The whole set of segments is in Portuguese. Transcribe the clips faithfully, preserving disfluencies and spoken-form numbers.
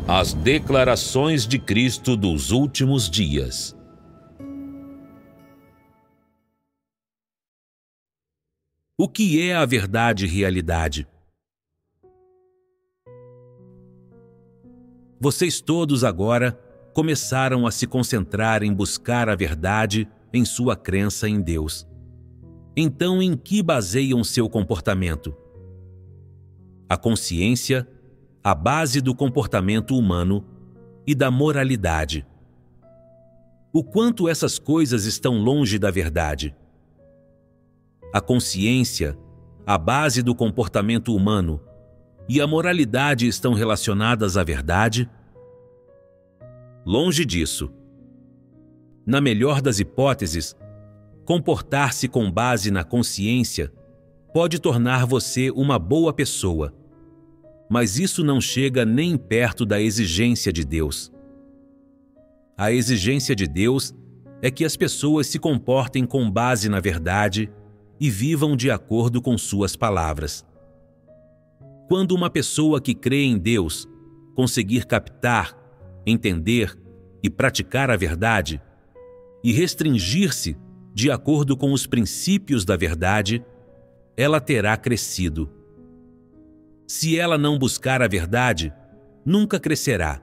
As declarações de Cristo dos últimos dias. O que é a verdade e realidade? Vocês todos agora começaram a se concentrar em buscar a verdade em sua crença em Deus. Então, em que baseiam seu comportamento? A consciência, a base do comportamento humano e da moralidade. O quanto essas coisas estão longe da verdade? A consciência, a base do comportamento humano e a moralidade estão relacionadas à verdade? Longe disso. Na melhor das hipóteses, comportar-se com base na consciência pode tornar você uma boa pessoa, mas isso não chega nem perto da exigência de Deus. A exigência de Deus é que as pessoas se comportem com base na verdade e vivam de acordo com suas palavras. Quando uma pessoa que crê em Deus conseguir captar, entender e praticar a verdade e restringir-se de acordo com os princípios da verdade, ela terá crescido. Se ela não buscar a verdade, nunca crescerá.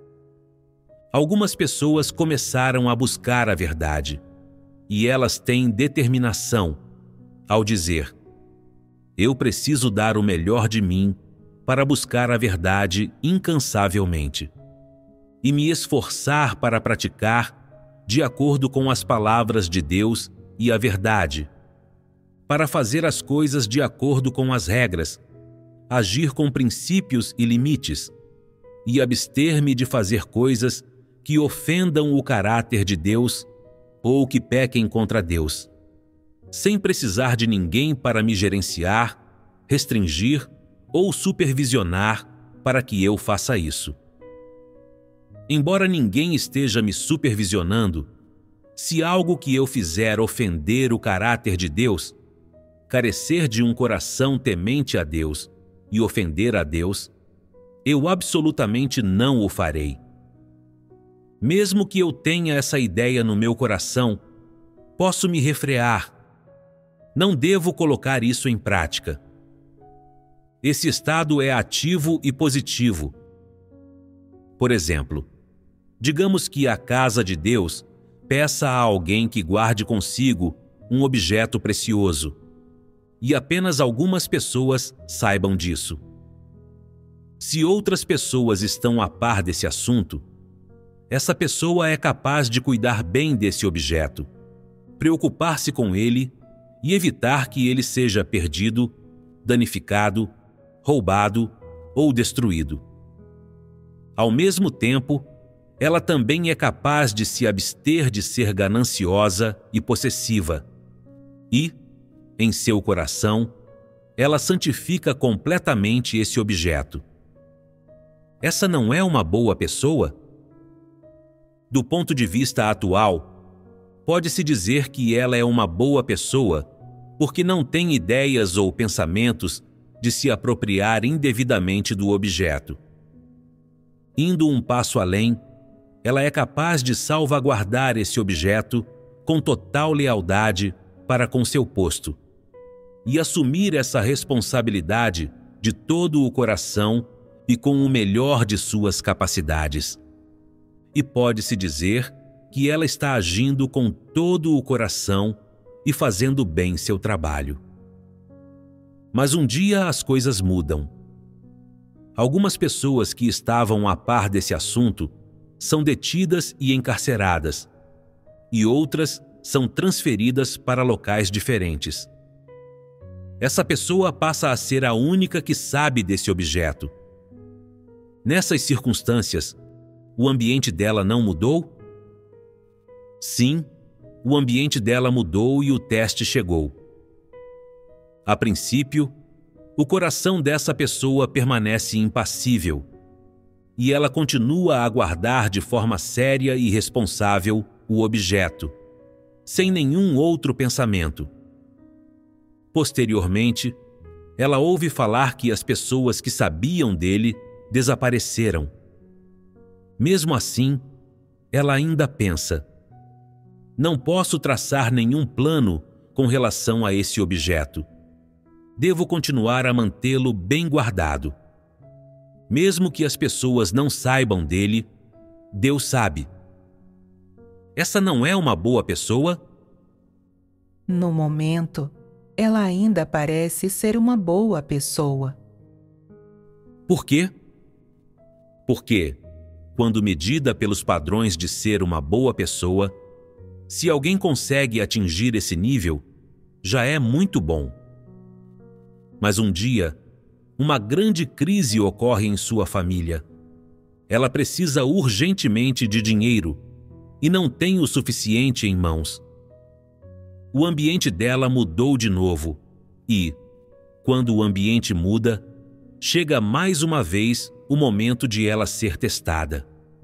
Algumas pessoas começaram a buscar a verdade, e elas têm determinação ao dizer: eu preciso dar o melhor de mim para buscar a verdade incansavelmente e me esforçar para praticar de acordo com as palavras de Deus e a verdade, para fazer as coisas de acordo com as regras, agir com princípios e limites, e abster-me de fazer coisas que ofendam o caráter de Deus ou que pequem contra Deus, sem precisar de ninguém para me gerenciar, restringir ou supervisionar para que eu faça isso. Embora ninguém esteja me supervisionando, se algo que eu fizer ofender o caráter de Deus, carecer de um coração temente a Deus e ofender a Deus, eu absolutamente não o farei. Mesmo que eu tenha essa ideia no meu coração, posso me refrear. Não devo colocar isso em prática. Esse estado é ativo e positivo. Por exemplo, digamos que a casa de Deus peça a alguém que guarde consigo um objeto precioso, e apenas algumas pessoas saibam disso. Se outras pessoas estão a par desse assunto, essa pessoa é capaz de cuidar bem desse objeto, preocupar-se com ele e evitar que ele seja perdido, danificado, roubado ou destruído. Ao mesmo tempo, ela também é capaz de se abster de ser gananciosa e possessiva, e, em seu coração, ela santifica completamente esse objeto. Essa não é uma boa pessoa? Do ponto de vista atual, pode-se dizer que ela é uma boa pessoa porque não tem ideias ou pensamentos de se apropriar indevidamente do objeto. Indo um passo além, ela é capaz de salvaguardar esse objeto com total lealdade para com seu posto e assumir essa responsabilidade de todo o coração e com o melhor de suas capacidades. E pode-se dizer que ela está agindo com todo o coração e fazendo bem seu trabalho. Mas um dia as coisas mudam. Algumas pessoas que estavam a par desse assunto são detidas e encarceradas, e outras são transferidas para locais diferentes. Essa pessoa passa a ser a única que sabe desse objeto. Nessas circunstâncias, o ambiente dela não mudou? Sim, o ambiente dela mudou e o teste chegou. A princípio, o coração dessa pessoa permanece impassível, e ela continua a guardar de forma séria e responsável o objeto, sem nenhum outro pensamento. Posteriormente, ela ouve falar que as pessoas que sabiam dele desapareceram, Mesmo assim, ela ainda pensa: não posso traçar nenhum plano com relação a esse objeto. Devo continuar a mantê-lo bem guardado. Mesmo que as pessoas não saibam dele, Deus sabe. Essa não é uma boa pessoa? No momento, ela ainda parece ser uma boa pessoa. Por quê? Porque, quando medida pelos padrões de ser uma boa pessoa, se alguém consegue atingir esse nível, já é muito bom. Mas um dia, uma grande crise ocorre em sua família. Ela precisa urgentemente de dinheiro e não tem o suficiente em mãos. O ambiente dela mudou de novo e, quando o ambiente muda, chega mais uma vez o momento de ela ser testada.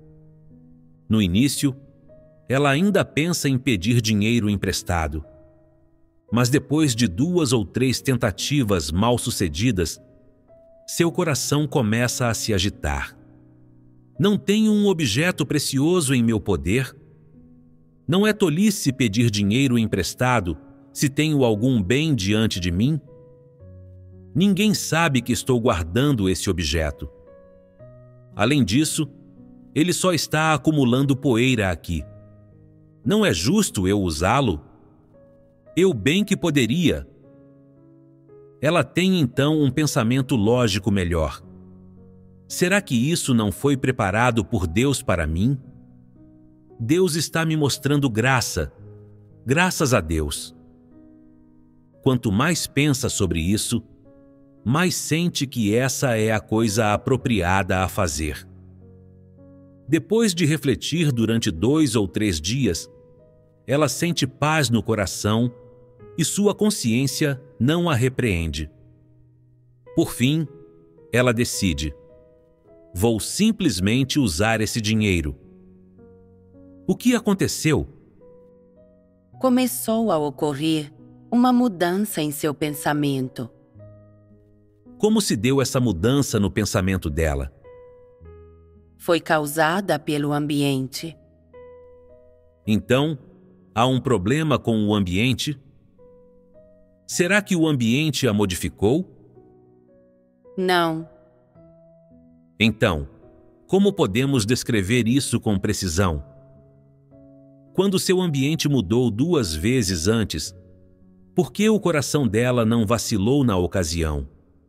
No início, ela ainda pensa em pedir dinheiro emprestado. Mas depois de duas ou três tentativas mal-sucedidas, seu coração começa a se agitar. Não tenho um objeto precioso em meu poder? Não é tolice pedir dinheiro emprestado se tenho algum bem diante de mim? Ninguém sabe que estou guardando esse objeto. Além disso, ele só está acumulando poeira aqui. Não é justo eu usá-lo? Eu bem que poderia. Ela tem então um pensamento lógico melhor. Será que isso não foi preparado por Deus para mim? Deus está me mostrando graça. Graças a Deus. Quanto mais pensa sobre isso, mais sente que essa é a coisa apropriada a fazer. Depois de refletir durante dois ou três dias, ela sente paz no coração e sua consciência não a repreende. Por fim, ela decide: vou simplesmente usar esse dinheiro. O que aconteceu? Começou a ocorrer uma mudança em seu pensamento. Como se deu essa mudança no pensamento dela? Foi causada pelo ambiente. Então, há um problema com o ambiente? Será que o ambiente a modificou? Não. Então, como podemos descrever isso com precisão? Quando seu ambiente mudou duas vezes antes, por que o coração dela não vacilou na ocasião?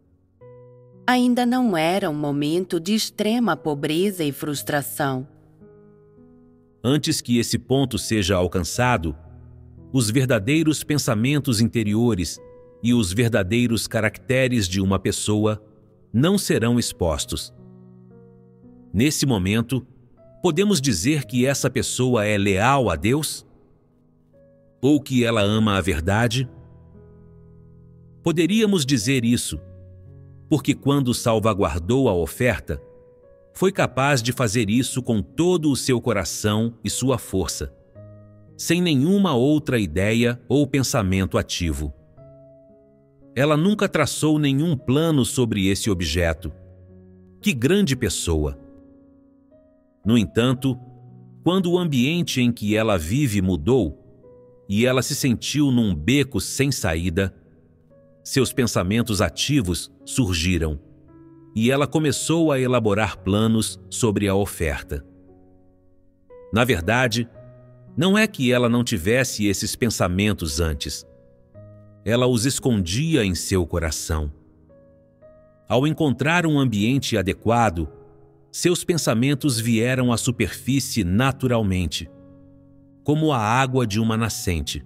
Ainda não era um momento de extrema pobreza e frustração. Antes que esse ponto seja alcançado, os verdadeiros pensamentos interiores e os verdadeiros caracteres de uma pessoa não serão expostos. Nesse momento, podemos dizer que essa pessoa é leal a Deus? Ou que ela ama a verdade? Poderíamos dizer isso, porque quando salvaguardou a oferta, foi capaz de fazer isso com todo o seu coração e sua força, sem nenhuma outra ideia ou pensamento ativo. Ela nunca traçou nenhum plano sobre esse objeto. Que grande pessoa! No entanto, quando o ambiente em que ela vive mudou e ela se sentiu num beco sem saída, seus pensamentos ativos surgiram e ela começou a elaborar planos sobre a oferta. Na verdade, não é que ela não tivesse esses pensamentos antes. Ela os escondia em seu coração. Ao encontrar um ambiente adequado, seus pensamentos vieram à superfície naturalmente, como a água de uma nascente.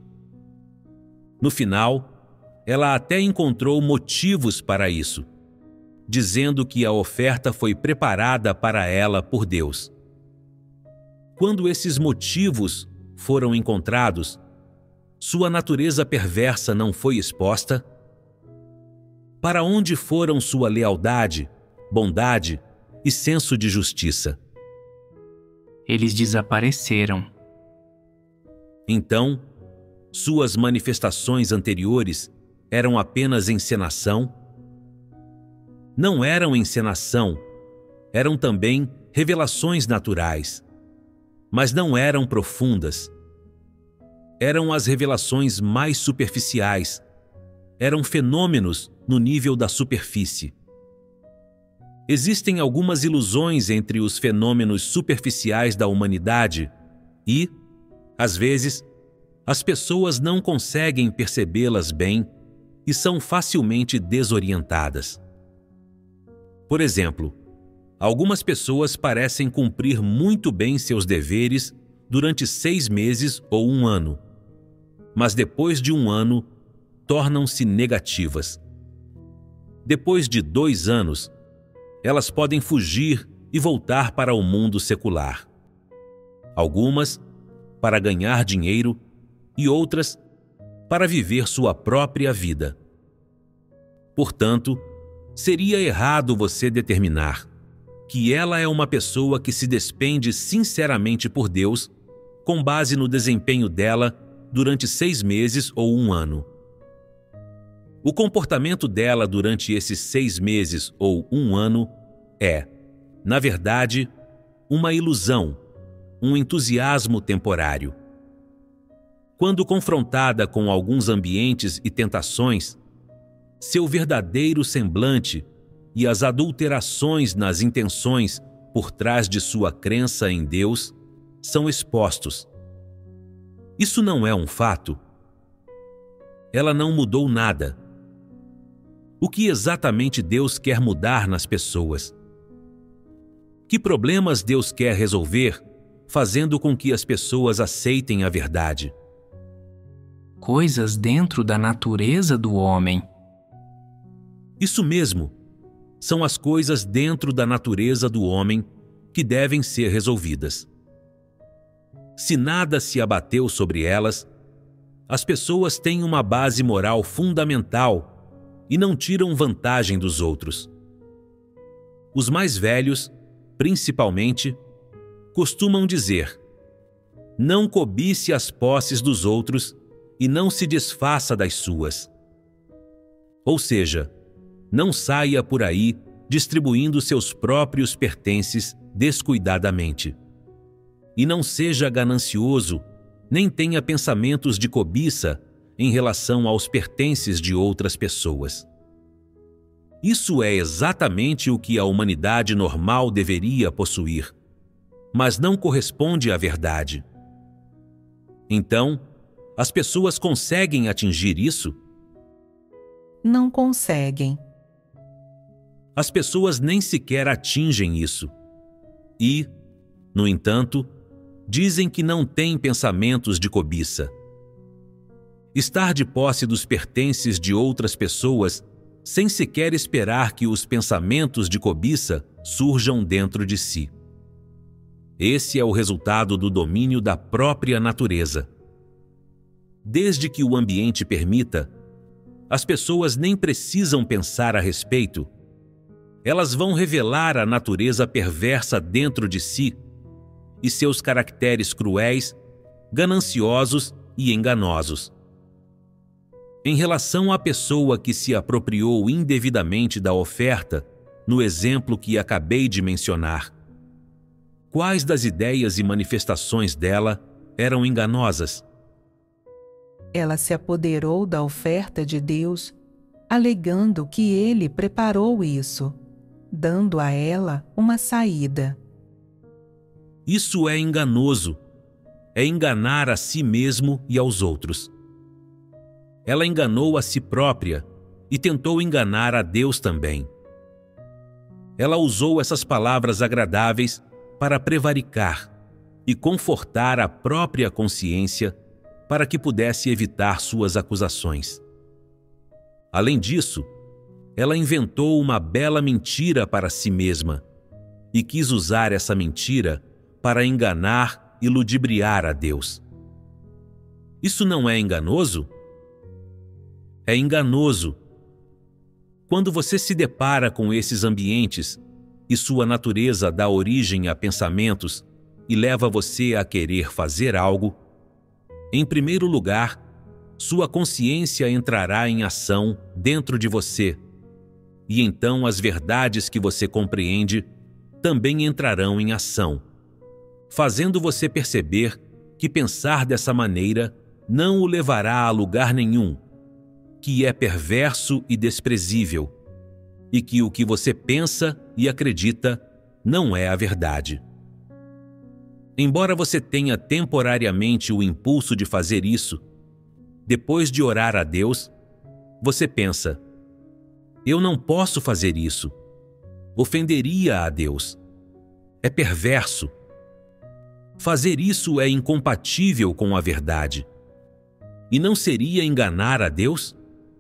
No final, ela até encontrou motivos para isso, dizendo que a oferta foi preparada para ela por Deus. Quando esses motivos foram encontrados, sua natureza perversa não foi exposta? Para onde foram sua lealdade, bondade e senso de justiça? Eles desapareceram. Então, suas manifestações anteriores eram apenas encenação? Não eram encenação, eram também revelações naturais, mas não eram profundas. Eram as revelações mais superficiais. Eram fenômenos no nível da superfície. Existem algumas ilusões entre os fenômenos superficiais da humanidade e, às vezes, as pessoas não conseguem percebê-las bem e são facilmente desorientadas. Por exemplo, algumas pessoas parecem cumprir muito bem seus deveres durante seis meses ou um ano, mas depois de um ano, tornam-se negativas. Depois de dois anos, elas podem fugir e voltar para o mundo secular. Algumas para ganhar dinheiro e outras para viver sua própria vida. Portanto, seria errado você determinar que ela é uma pessoa que se despende sinceramente por Deus com base no desempenho dela durante seis meses ou um ano. O comportamento dela durante esses seis meses ou um ano é, na verdade, uma ilusão, um entusiasmo temporário. Quando confrontada com alguns ambientes e tentações, seu verdadeiro semblante e as adulterações nas intenções por trás de sua crença em Deus são expostos. Isso não é um fato? Ela não mudou nada. O que exatamente Deus quer mudar nas pessoas? Que problemas Deus quer resolver, fazendo com que as pessoas aceitem a verdade? Coisas dentro da natureza do homem. Isso mesmo. São as coisas dentro da natureza do homem que devem ser resolvidas. Se nada se abateu sobre elas, as pessoas têm uma base moral fundamental e não tiram vantagem dos outros. Os mais velhos, principalmente, costumam dizer: não cobice as posses dos outros e não se desfaça das suas. Ou seja, não saia por aí distribuindo seus próprios pertences descuidadamente. E não seja ganancioso, nem tenha pensamentos de cobiça em relação aos pertences de outras pessoas. Isso é exatamente o que a humanidade normal deveria possuir, mas não corresponde à verdade. Então, as pessoas conseguem atingir isso? Não conseguem. As pessoas nem sequer atingem isso. E, no entanto, dizem que não têm pensamentos de cobiça. Estar de posse dos pertences de outras pessoas sem sequer esperar que os pensamentos de cobiça surjam dentro de si. Esse é o resultado do domínio da própria natureza. Desde que o ambiente permita, as pessoas nem precisam pensar a respeito. Elas vão revelar a natureza perversa dentro de si e seus caracteres cruéis, gananciosos e enganosos. Em relação à pessoa que se apropriou indevidamente da oferta, no exemplo que acabei de mencionar, quais das ideias e manifestações dela eram enganosas? Ela se apoderou da oferta de Deus, alegando que ele preparou isso, dando a ela uma saída. Isso é enganoso. É enganar a si mesmo e aos outros. Ela enganou a si própria e tentou enganar a Deus também. Ela usou essas palavras agradáveis para prevaricar e confortar a própria consciência para que pudesse evitar suas acusações. Além disso, ela inventou uma bela mentira para si mesma e quis usar essa mentira para enganar e ludibriar a Deus. Isso não é enganoso? É enganoso. Quando você se depara com esses ambientes e sua natureza dá origem a pensamentos e leva você a querer fazer algo, em primeiro lugar, sua consciência entrará em ação dentro de você, e então as verdades que você compreende também entrarão em ação, fazendo você perceber que pensar dessa maneira não o levará a lugar nenhum, que é perverso e desprezível, e que o que você pensa e acredita não é a verdade. Embora você tenha temporariamente o impulso de fazer isso, depois de orar a Deus, você pensa: eu não posso fazer isso. Ofenderia a Deus. É perverso. Fazer isso é incompatível com a verdade. E não seria enganar a Deus?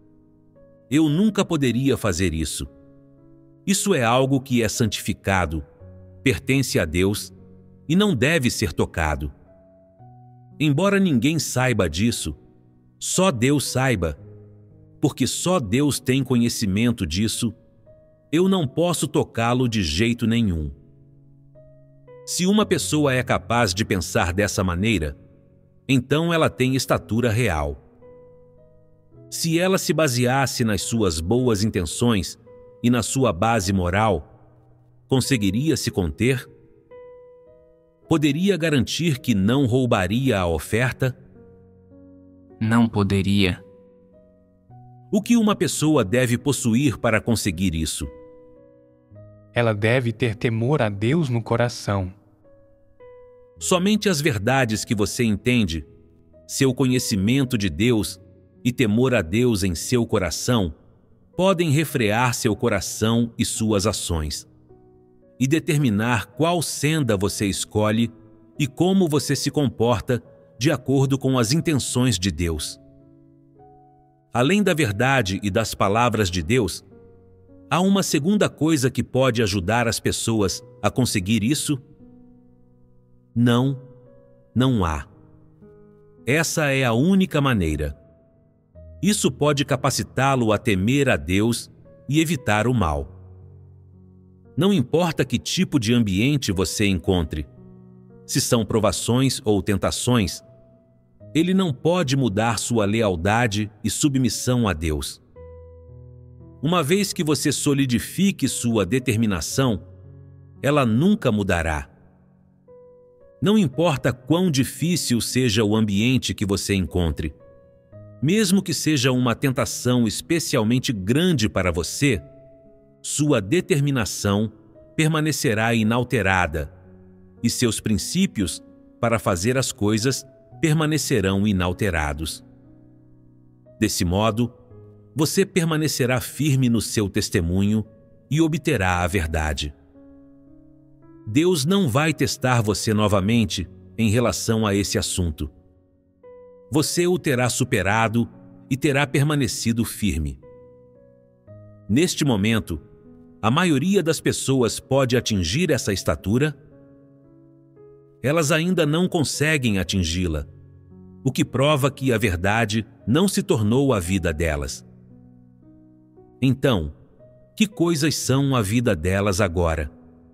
Eu nunca poderia fazer isso. Isso é algo que é santificado, pertence a Deus e não deve ser tocado. Embora ninguém saiba disso, só Deus saiba, porque só Deus tem conhecimento disso, eu não posso tocá-lo de jeito nenhum. Se uma pessoa é capaz de pensar dessa maneira, então ela tem estatura real. Se ela se baseasse nas suas boas intenções e na sua base moral, conseguiria se conter? Poderia garantir que não roubaria a oferta? Não poderia. O que uma pessoa deve possuir para conseguir isso? Ela deve ter temor a Deus no coração. Somente as verdades que você entende, seu conhecimento de Deus e temor a Deus em seu coração, podem refrear seu coração e suas ações, e determinar qual senda você escolhe e como você se comporta de acordo com as intenções de Deus. Além da verdade e das palavras de Deus, há uma segunda coisa que pode ajudar as pessoas a conseguir isso? Não, não há. Essa é a única maneira. Isso pode capacitá-lo a temer a Deus e evitar o mal. Não importa que tipo de ambiente você encontre, se são provações ou tentações, ele não pode mudar sua lealdade e submissão a Deus. Uma vez que você solidifique sua determinação, ela nunca mudará. Não importa quão difícil seja o ambiente que você encontre, mesmo que seja uma tentação especialmente grande para você, sua determinação permanecerá inalterada e seus princípios para fazer as coisas permanecerão inalterados. Desse modo, você permanecerá firme no seu testemunho e obterá a verdade. Deus não vai testar você novamente em relação a esse assunto. Você o terá superado e terá permanecido firme. Neste momento, a maioria das pessoas pode atingir essa estatura? Elas ainda não conseguem atingi-la, o que prova que a verdade não se tornou a vida delas. Então, que coisas são a vida delas agora?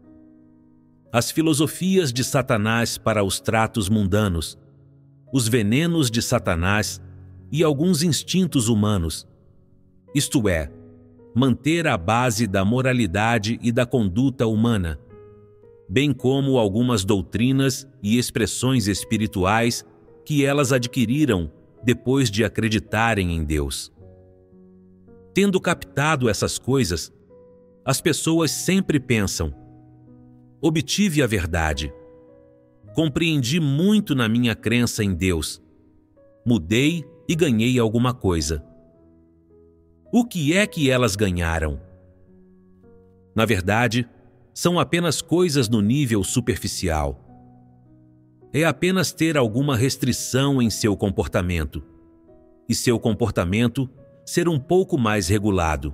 As filosofias de Satanás para os tratos mundanos, os venenos de Satanás e alguns instintos humanos, isto é, manter a base da moralidade e da conduta humana, bem como algumas doutrinas e expressões espirituais que elas adquiriram depois de acreditarem em Deus. Tendo captado essas coisas, as pessoas sempre pensam: obtive a verdade. Compreendi muito na minha crença em Deus. Mudei e ganhei alguma coisa. O que é que elas ganharam? Na verdade, são apenas coisas no nível superficial. É apenas ter alguma restrição em seu comportamento, e seu comportamento ser um pouco mais regulado.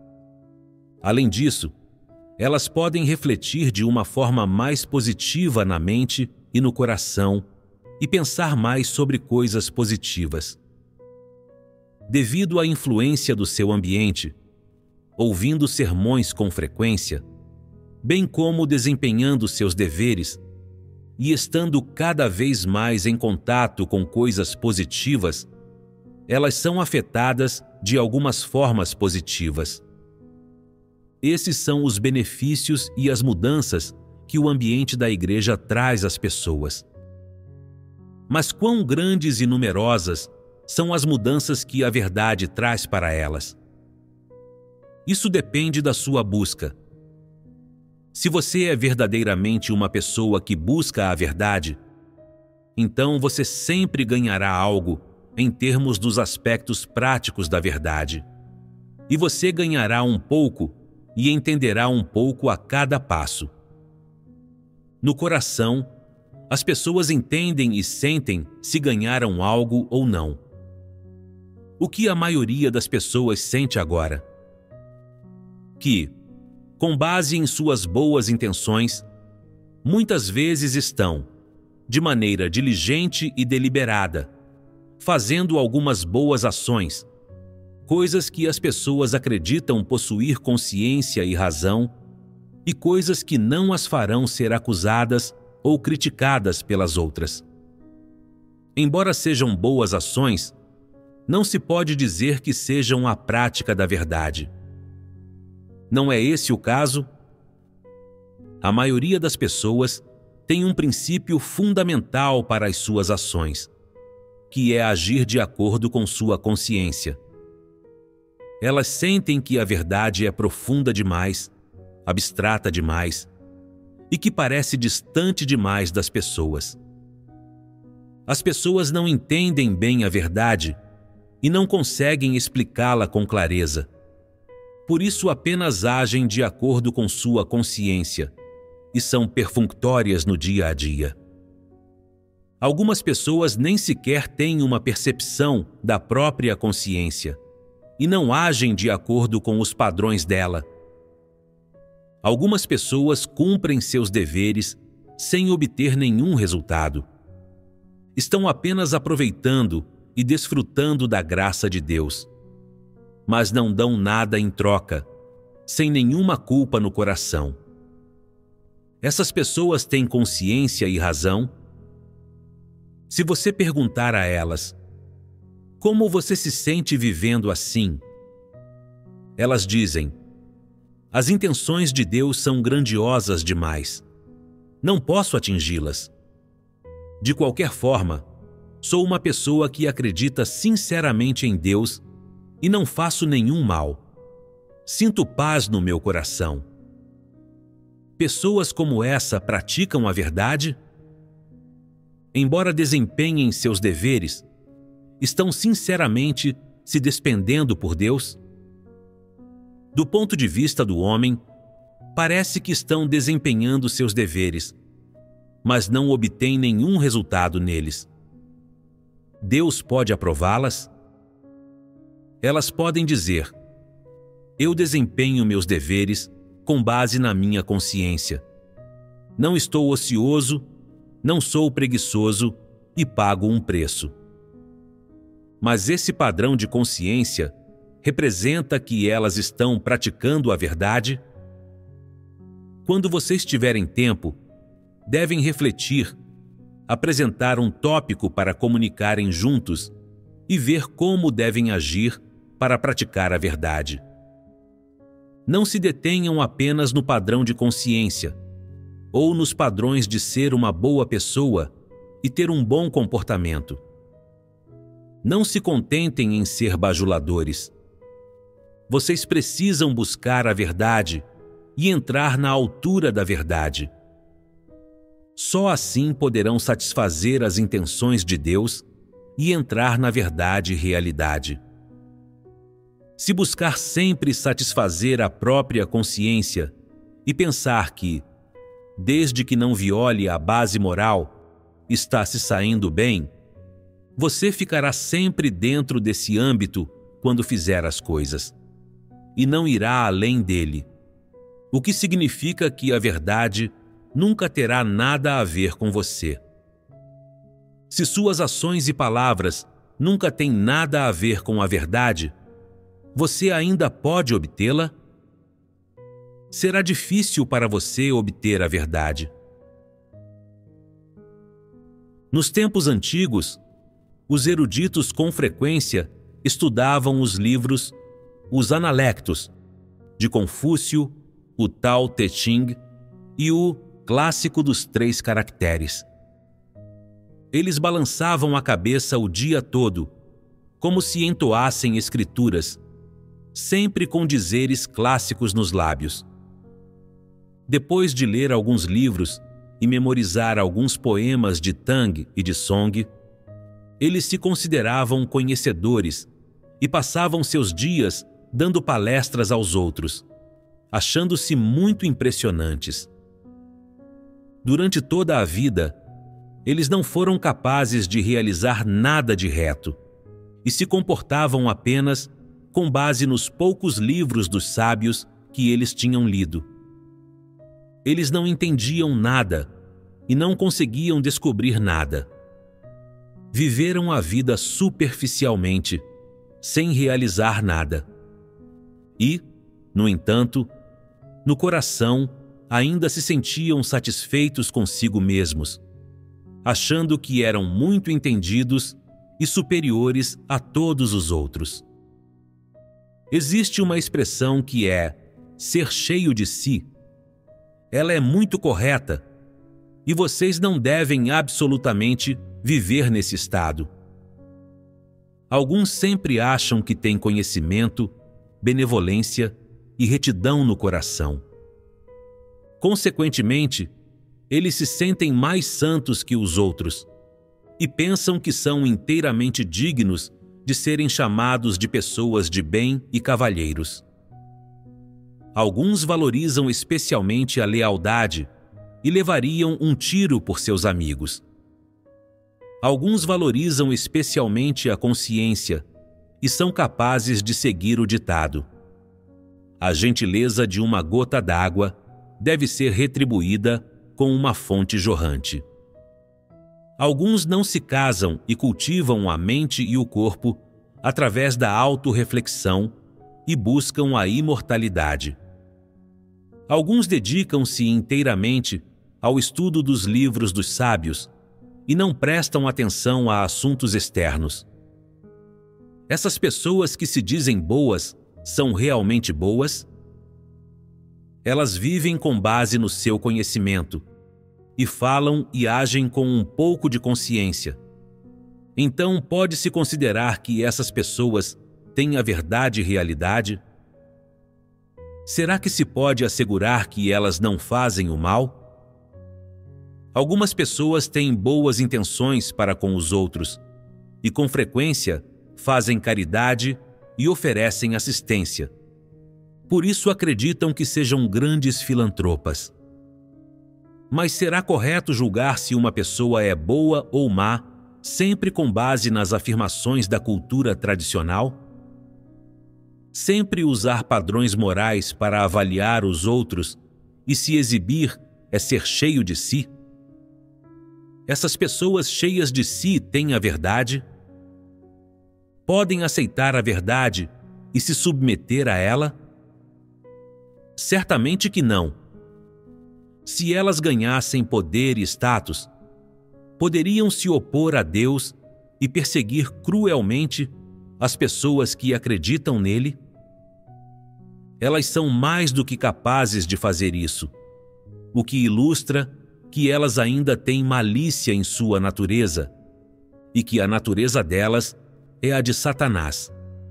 Além disso, elas podem refletir de uma forma mais positiva na mente e no coração e pensar mais sobre coisas positivas. Devido à influência do seu ambiente, ouvindo sermões com frequência, bem como desempenhando seus deveres e estando cada vez mais em contato com coisas positivas, elas são afetadas de algumas formas positivas. Esses são os benefícios e as mudanças que o ambiente da igreja traz às pessoas. Mas quão grandes e numerosas são as mudanças que a verdade traz para elas? Isso depende da sua busca. Se você é verdadeiramente uma pessoa que busca a verdade, então você sempre ganhará algo em termos dos aspectos práticos da verdade. E você ganhará um pouco e entenderá um pouco a cada passo. No coração, as pessoas entendem e sentem se ganharam algo ou não. O que a maioria das pessoas sente agora? Que, com base em suas boas intenções, muitas vezes estão, de maneira diligente e deliberada, fazendo algumas boas ações, coisas que as pessoas acreditam possuir consciência e razão, e coisas que não as farão ser acusadas ou criticadas pelas outras. Embora sejam boas ações, não se pode dizer que sejam a prática da verdade. Não é esse o caso? A maioria das pessoas tem um princípio fundamental para as suas ações, que é agir de acordo com sua consciência. Elas sentem que a verdade é profunda demais, abstrata demais e que parece distante demais das pessoas. As pessoas não entendem bem a verdade e não conseguem explicá-la com clareza. Por isso apenas agem de acordo com sua consciência e são perfunctórias no dia a dia. Algumas pessoas nem sequer têm uma percepção da própria consciência e não agem de acordo com os padrões dela. Algumas pessoas cumprem seus deveres sem obter nenhum resultado. Estão apenas aproveitando e desfrutando da graça de Deus, mas não dão nada em troca, sem nenhuma culpa no coração. Essas pessoas têm consciência e razão? Se você perguntar a elas, como você se sente vivendo assim? Elas dizem, as intenções de Deus são grandiosas demais. Não posso atingi-las. De qualquer forma, sou uma pessoa que acredita sinceramente em Deus e não faço nenhum mal. Sinto paz no meu coração. Pessoas como essa praticam a verdade? Embora desempenhem seus deveres, estão sinceramente se despendendo por Deus? Do ponto de vista do homem, parece que estão desempenhando seus deveres, mas não obtêm nenhum resultado neles. Deus pode aprová-las? Elas podem dizer, eu desempenho meus deveres com base na minha consciência. Não estou ocioso, não sou preguiçoso e pago um preço. Mas esse padrão de consciência representa que elas estão praticando a verdade? Quando vocês tiverem tempo, devem refletir, apresentar um tópico para comunicarem juntos e ver como devem agir para praticar a verdade. Não se detenham apenas no padrão de consciência ou nos padrões de ser uma boa pessoa e ter um bom comportamento. Não se contentem em ser bajuladores. Vocês precisam buscar a verdade e entrar na altura da verdade. Só assim poderão satisfazer as intenções de Deus e entrar na verdade e realidade. Se buscar sempre satisfazer a própria consciência e pensar que, desde que não viole a base moral, está se saindo bem, você ficará sempre dentro desse âmbito quando fizer as coisas, e não irá além dele, o que significa que a verdade nunca terá nada a ver com você. Se suas ações e palavras nunca têm nada a ver com a verdade, você ainda pode obtê-la? Será difícil para você obter a verdade. Nos tempos antigos, os eruditos com frequência estudavam os livros Os Analectos, de Confúcio, o Tao Te Ching e o clássico dos três caracteres. Eles balançavam a cabeça o dia todo, como se entoassem escrituras, sempre com dizeres clássicos nos lábios. Depois de ler alguns livros e memorizar alguns poemas de Tang e de Song, eles se consideravam conhecedores e passavam seus dias dando palestras aos outros, achando-se muito impressionantes. Durante toda a vida, eles não foram capazes de realizar nada de reto e se comportavam apenas com base nos poucos livros dos sábios que eles tinham lido. Eles não entendiam nada e não conseguiam descobrir nada. Viveram a vida superficialmente, sem realizar nada. E, no entanto, no coração ainda se sentiam satisfeitos consigo mesmos, achando que eram muito entendidos e superiores a todos os outros. Existe uma expressão que é ser cheio de si. Ela é muito correta e vocês não devem absolutamente viver nesse estado. Alguns sempre acham que têm conhecimento, benevolência e retidão no coração. Consequentemente, eles se sentem mais santos que os outros e pensam que são inteiramente dignos de serem chamados de pessoas de bem e cavalheiros. Alguns valorizam especialmente a lealdade e levariam um tiro por seus amigos. Alguns valorizam especialmente a consciência e são capazes de seguir o ditado: a gentileza de uma gota d'água deve ser retribuída com uma fonte jorrante. Alguns não se casam e cultivam a mente e o corpo através da autorreflexão e buscam a imortalidade. Alguns dedicam-se inteiramente ao estudo dos livros dos sábios e não prestam atenção a assuntos externos. Essas pessoas que se dizem boas são realmente boas? Elas vivem com base no seu conhecimento e falam e agem com um pouco de consciência. Então pode-se considerar que essas pessoas têm a verdade e realidade? Será que se pode assegurar que elas não fazem o mal? Algumas pessoas têm boas intenções para com os outros e, com frequência, fazem caridade e oferecem assistência. Por isso acreditam que sejam grandes filantropas. Mas será correto julgar se uma pessoa é boa ou má, sempre com base nas afirmações da cultura tradicional? Sempre usar padrões morais para avaliar os outros e se exibir é ser cheio de si? Essas pessoas cheias de si têm a verdade? Podem aceitar a verdade e se submeter a ela? Certamente que não. Se elas ganhassem poder e status, poderiam se opor a Deus e perseguir cruelmente as pessoas que acreditam nele? Elas são mais do que capazes de fazer isso, o que ilustra que elas ainda têm malícia em sua natureza e que a natureza delas é a de Satanás.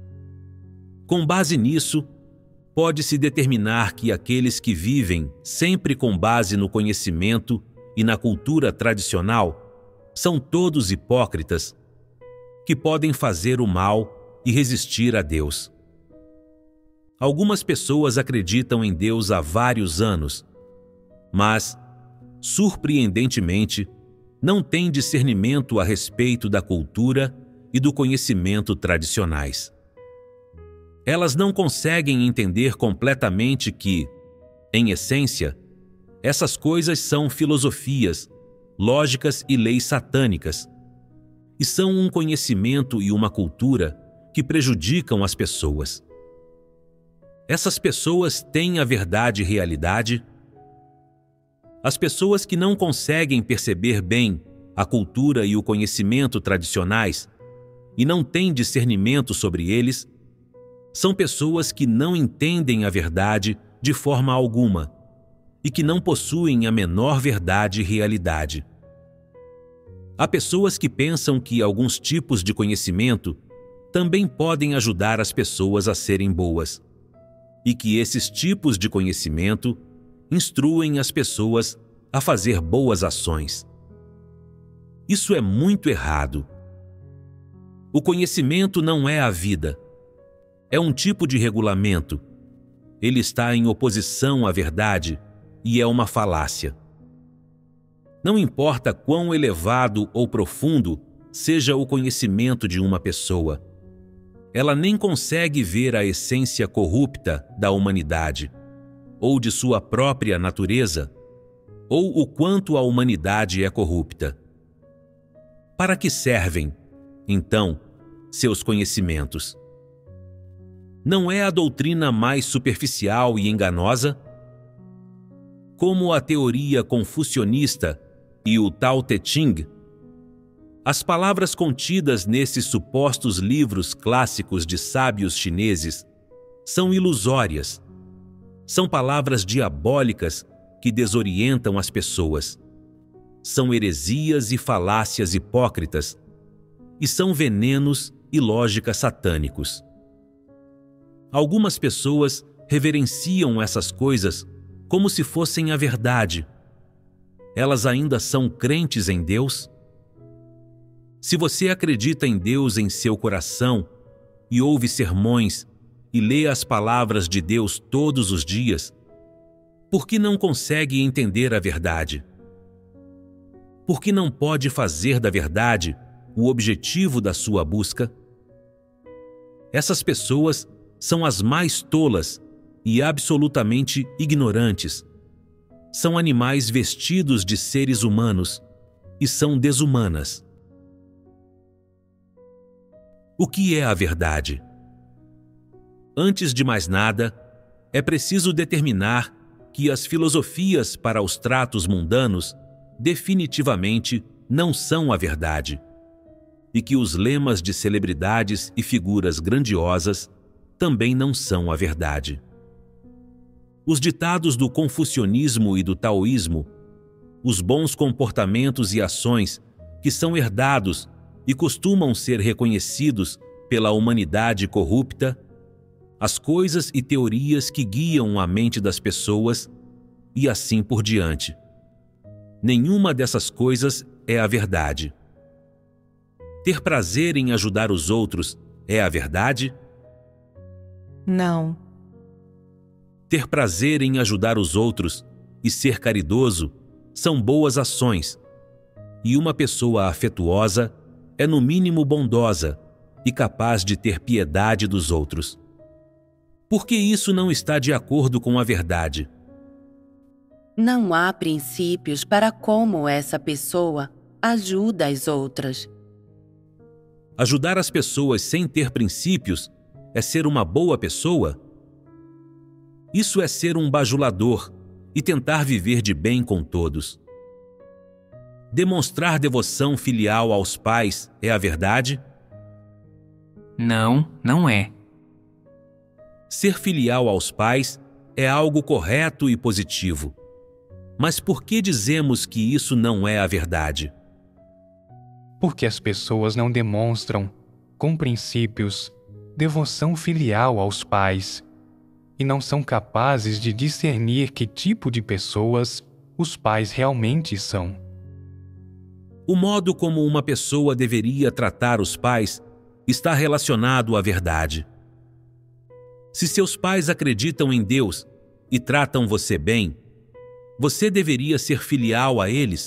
Com base nisso, pode-se determinar que aqueles que vivem sempre com base no conhecimento e na cultura tradicional são todos hipócritas, que podem fazer o mal e resistir a Deus. Algumas pessoas acreditam em Deus há vários anos, mas, surpreendentemente, não têm discernimento a respeito da cultura e do conhecimento tradicionais. Elas não conseguem entender completamente que, em essência, essas coisas são filosofias, lógicas e leis satânicas, e são um conhecimento e uma cultura que prejudicam as pessoas. Essas pessoas têm a verdade e realidade? As pessoas que não conseguem perceber bem a cultura e o conhecimento tradicionais e não têm discernimento sobre eles, são pessoas que não entendem a verdade de forma alguma e que não possuem a menor verdade e realidade. Há pessoas que pensam que alguns tipos de conhecimento também podem ajudar as pessoas a serem boas, e que esses tipos de conhecimento instruem as pessoas a fazer boas ações. Isso é muito errado. O conhecimento não é a vida. É um tipo de regulamento. Ele está em oposição à verdade e é uma falácia. Não importa quão elevado ou profundo seja o conhecimento de uma pessoa, ela nem consegue ver a essência corrupta da humanidade, ou de sua própria natureza, ou o quanto a humanidade é corrupta. Para que servem, então, seus conhecimentos? Não é a doutrina mais superficial e enganosa? Como a teoria confucionista e o Tao Te Ching, as palavras contidas nesses supostos livros clássicos de sábios chineses são ilusórias. São palavras diabólicas que desorientam as pessoas. São heresias e falácias hipócritas, e são venenos e lógicas satânicos. Algumas pessoas reverenciam essas coisas como se fossem a verdade. Elas ainda são crentes em Deus? Se você acredita em Deus em seu coração e ouve sermões e lê as palavras de Deus todos os dias, por que não consegue entender a verdade? Por que não pode fazer da verdade o objetivo da sua busca? Essas pessoas são as mais tolas e absolutamente ignorantes. São animais vestidos de seres humanos e são desumanas. O que é a verdade? Antes de mais nada, é preciso determinar que as filosofias para os tratos mundanos definitivamente não são a verdade, e que os lemas de celebridades e figuras grandiosas também não são a verdade. Os ditados do confucionismo e do taoísmo, os bons comportamentos e ações que são herdados e costumam ser reconhecidos pela humanidade corrupta, as coisas e teorias que guiam a mente das pessoas e assim por diante. Nenhuma dessas coisas é a verdade. Ter prazer em ajudar os outros é a verdade? Não. Ter prazer em ajudar os outros e ser caridoso são boas ações, e uma pessoa afetuosa é no mínimo bondosa e capaz de ter piedade dos outros. Por que isso não está de acordo com a verdade? Não há princípios para como essa pessoa ajuda as outras. Ajudar as pessoas sem ter princípios é ser uma boa pessoa? Isso é ser um bajulador e tentar viver de bem com todos. Demonstrar devoção filial aos pais é a verdade? Não, não é. Ser filial aos pais é algo correto e positivo. Mas por que dizemos que isso não é a verdade? Porque as pessoas não demonstram, com princípios, devoção filial aos pais e não são capazes de discernir que tipo de pessoas os pais realmente são. O modo como uma pessoa deveria tratar os pais está relacionado à verdade. Se seus pais acreditam em Deus e tratam você bem, você deveria ser filial a eles?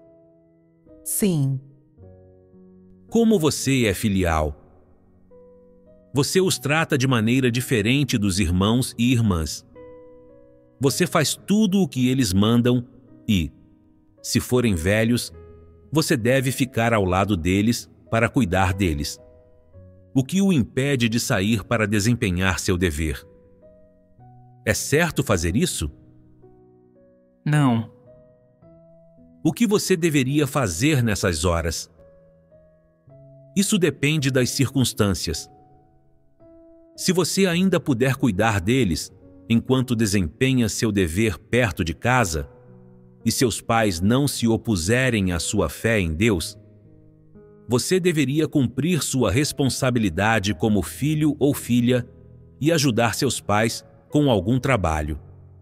Sim. Como você é filial? Você os trata de maneira diferente dos irmãos e irmãs. Você faz tudo o que eles mandam e, se forem velhos, você deve ficar ao lado deles para cuidar deles. O que o impede de sair para desempenhar seu dever? É certo fazer isso? Não. O que você deveria fazer nessas horas? Isso depende das circunstâncias. Se você ainda puder cuidar deles, enquanto desempenha seu dever perto de casa, e seus pais não se opuserem à sua fé em Deus, você deveria cumprir sua responsabilidade como filho ou filha e ajudar seus pais com algum trabalho.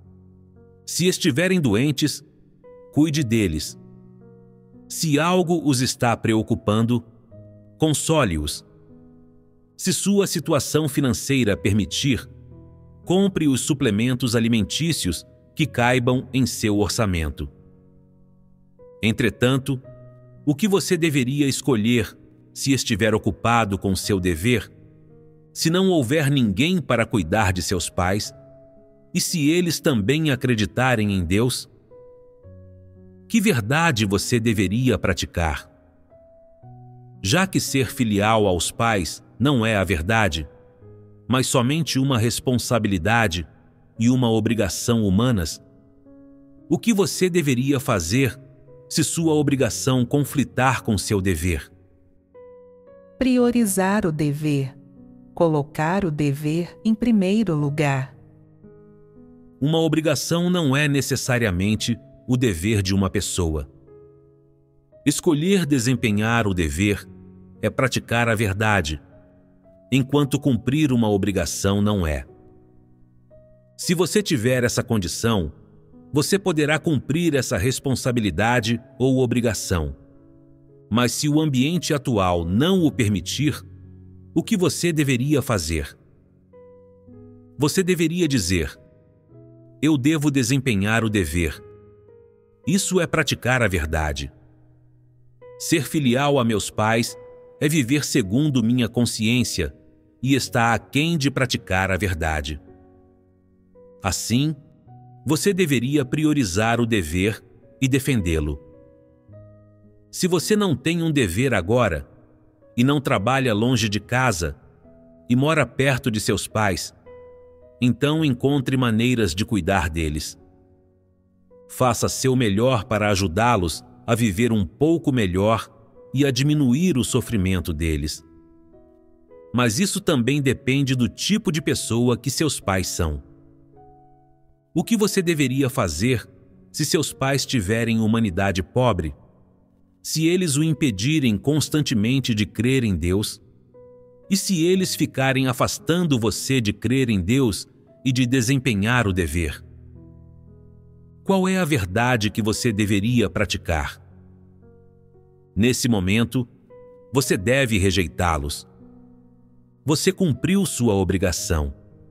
Se estiverem doentes, cuide deles. Se algo os está preocupando, console-os. Se sua situação financeira permitir, compre os suplementos alimentícios que caibam em seu orçamento. Entretanto, o que você deveria escolher se estiver ocupado com seu dever, se não houver ninguém para cuidar de seus pais, e se eles também acreditarem em Deus? Que verdade você deveria praticar? Já que ser filial aos pais não é a verdade, mas somente uma responsabilidade e uma obrigação humanas, o que você deveria fazer se sua obrigação conflitar com seu dever? Priorizar o dever. Colocar o dever em primeiro lugar. Uma obrigação não é necessariamente o dever de uma pessoa. Escolher desempenhar o dever é praticar a verdade, enquanto cumprir uma obrigação não é. Se você tiver essa condição, você poderá cumprir essa responsabilidade ou obrigação. Mas se o ambiente atual não o permitir, o que você deveria fazer? Você deveria dizer: eu devo desempenhar o dever. Isso é praticar a verdade. Ser filial a meus pais é viver segundo minha consciência e está aquém de praticar a verdade. Assim, você deveria priorizar o dever e defendê-lo. Se você não tem um dever agora, e não trabalha longe de casa, e mora perto de seus pais, então encontre maneiras de cuidar deles. Faça seu melhor para ajudá-los a viver um pouco melhor e a diminuir o sofrimento deles. Mas isso também depende do tipo de pessoa que seus pais são. O que você deveria fazer se seus pais tiverem humanidade pobre? Se eles o impedirem constantemente de crer em Deus? E se eles ficarem afastando você de crer em Deus e de desempenhar o dever? Qual é a verdade que você deveria praticar? Nesse momento, você deve rejeitá-los. Você cumpriu sua obrigação.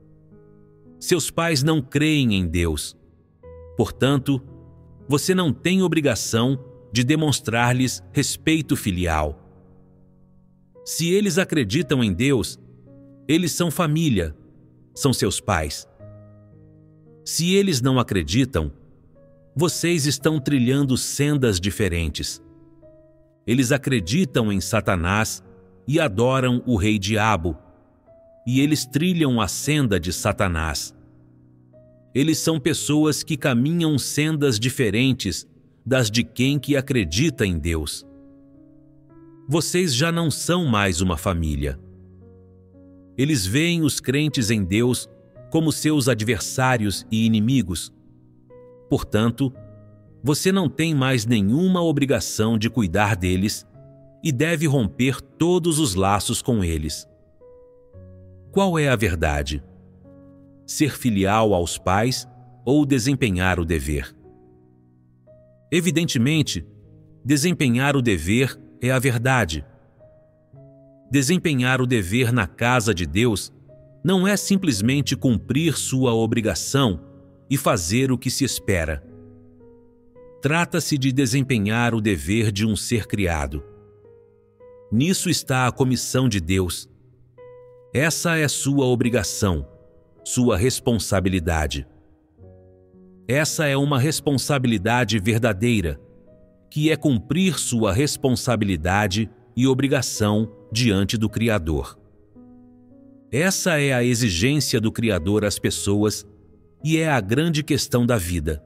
Seus pais não creem em Deus. Portanto, você não tem obrigação de demonstrar-lhes respeito filial. Se eles acreditam em Deus, eles são família, são seus pais. Se eles não acreditam, vocês estão trilhando sendas diferentes. Eles acreditam em Satanás e adoram o rei Diabo, e eles trilham a senda de Satanás. Eles são pessoas que caminham sendas diferentes das de quem que acredita em Deus. Vocês já não são mais uma família. Eles veem os crentes em Deus como seus adversários e inimigos. Portanto, você não tem mais nenhuma obrigação de cuidar deles e deve romper todos os laços com eles. Qual é a verdade? Ser filial aos pais ou desempenhar o dever? Evidentemente, desempenhar o dever é a verdade. Desempenhar o dever na casa de Deus não é simplesmente cumprir sua obrigação e fazer o que se espera. Trata-se de desempenhar o dever de um ser criado. Nisso está a comissão de Deus. Essa é sua obrigação, sua responsabilidade. Essa é uma responsabilidade verdadeira, que é cumprir sua responsabilidade e obrigação diante do Criador. Essa é a exigência do Criador às pessoas e é a grande questão da vida.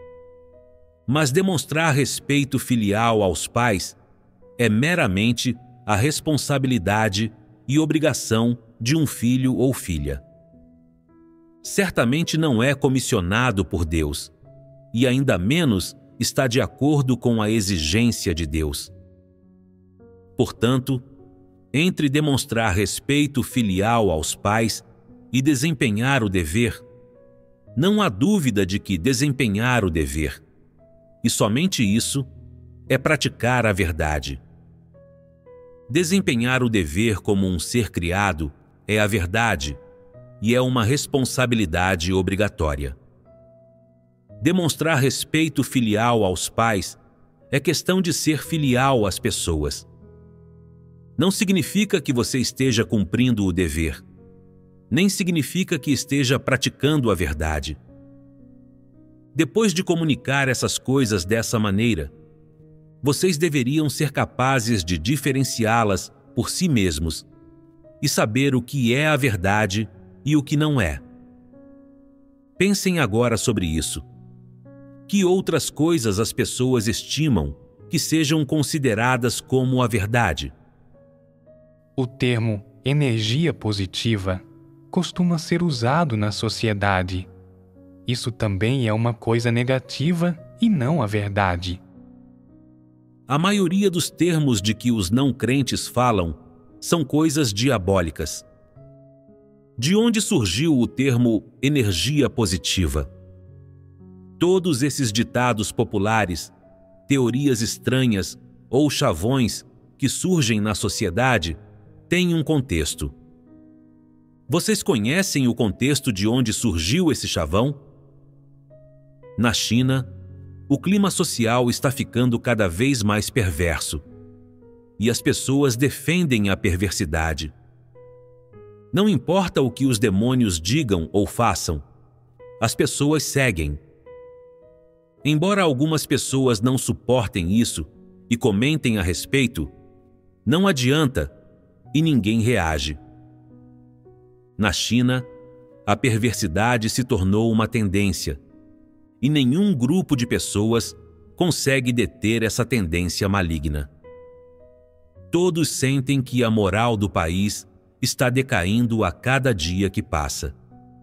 Mas demonstrar respeito filial aos pais é meramente a responsabilidade e obrigação de um filho ou filha. certamente não é comissionado por Deus, e ainda menos está de acordo com a exigência de Deus. Portanto, entre demonstrar respeito filial aos pais e desempenhar o dever, não há dúvida de que desempenhar o dever, e somente isso, é praticar a verdade. Desempenhar o dever como um ser criado é a verdade e é uma responsabilidade obrigatória. Demonstrar respeito filial aos pais é questão de ser filial às pessoas. Não significa que você esteja cumprindo o dever, nem significa que esteja praticando a verdade. Depois de comunicar essas coisas dessa maneira, vocês deveriam ser capazes de diferenciá-las por si mesmos e saber o que é a verdade e o que não é. Pensem agora sobre isso. Que outras coisas as pessoas estimam que sejam consideradas como a verdade? O termo energia positiva costuma ser usado na sociedade. Isso também é uma coisa negativa e não a verdade. A maioria dos termos de que os não crentes falam são coisas diabólicas. De onde surgiu o termo energia positiva? Todos esses ditados populares, teorias estranhas ou chavões que surgem na sociedade têm um contexto. Vocês conhecem o contexto de onde surgiu esse chavão? Na China, o clima social está ficando cada vez mais perverso, e as pessoas defendem a perversidade. Não importa o que os demônios digam ou façam, as pessoas seguem. Embora algumas pessoas não suportem isso e comentem a respeito, não adianta e ninguém reage. Na China, a perversidade se tornou uma tendência, e nenhum grupo de pessoas consegue deter essa tendência maligna. Todos sentem que a moral do país está decaindo a cada dia que passa.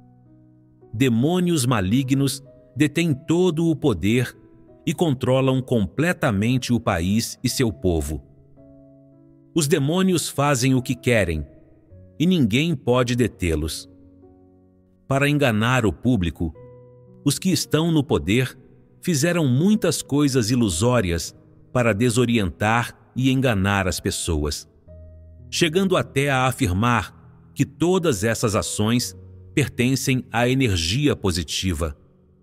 Demônios malignos detêm todo o poder e controlam completamente o país e seu povo. Os demônios fazem o que querem, e ninguém pode detê-los. Para enganar o público, os que estão no poder fizeram muitas coisas ilusórias para desorientar e enganar as pessoas, chegando até a afirmar que todas essas ações pertencem à energia positiva.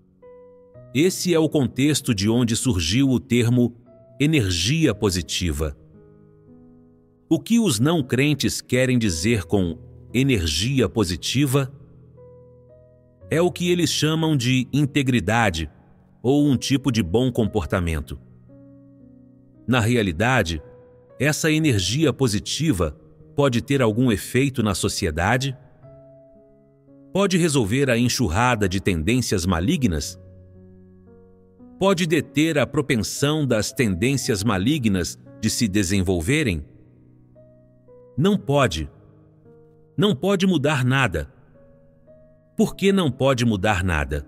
Esse é o contexto de onde surgiu o termo energia positiva. O que os não crentes querem dizer com energia positiva? É o que eles chamam de integridade ou um tipo de bom comportamento. Na realidade, essa energia positiva pode ter algum efeito na sociedade? Pode resolver a enxurrada de tendências malignas? Pode deter a propensão das tendências malignas de se desenvolverem? Não pode. Não pode mudar nada. Por que não pode mudar nada?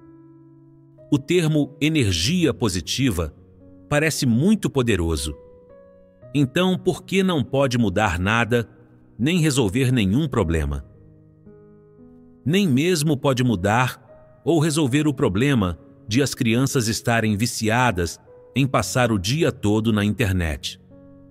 O termo energia positiva parece muito poderoso. Então, por que não pode mudar nada, nem resolver nenhum problema? Nem mesmo pode mudar ou resolver o problema de as crianças estarem viciadas em passar o dia todo na internet.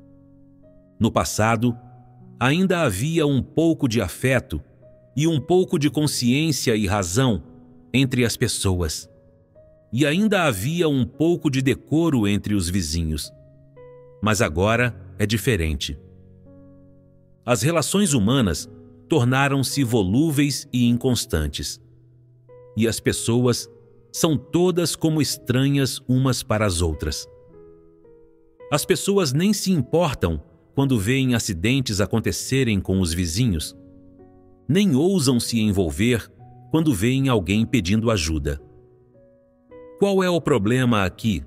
No passado, ainda havia um pouco de afeto e um pouco de consciência e razão entre as pessoas. E ainda havia um pouco de decoro entre os vizinhos. Mas agora é diferente. As relações humanas tornaram-se volúveis e inconstantes. E as pessoas são todas como estranhas umas para as outras. As pessoas nem se importam quando veem acidentes acontecerem com os vizinhos, nem ousam se envolver quando veem alguém pedindo ajuda. Qual é o problema aqui?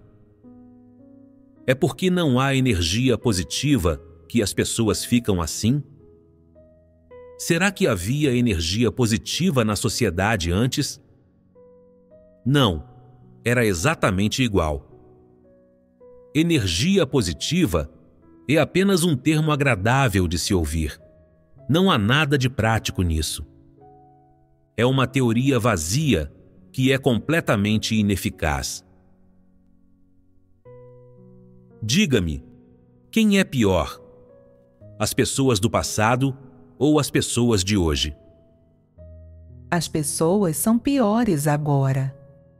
É porque não há energia positiva que as pessoas ficam assim? Será que havia energia positiva na sociedade antes? Não, era exatamente igual. Energia positiva é apenas um termo agradável de se ouvir. Não há nada de prático nisso. É uma teoria vazia que é completamente ineficaz. Diga-me, quem é pior? As pessoas do passado ou as pessoas de hoje? As pessoas são piores agora.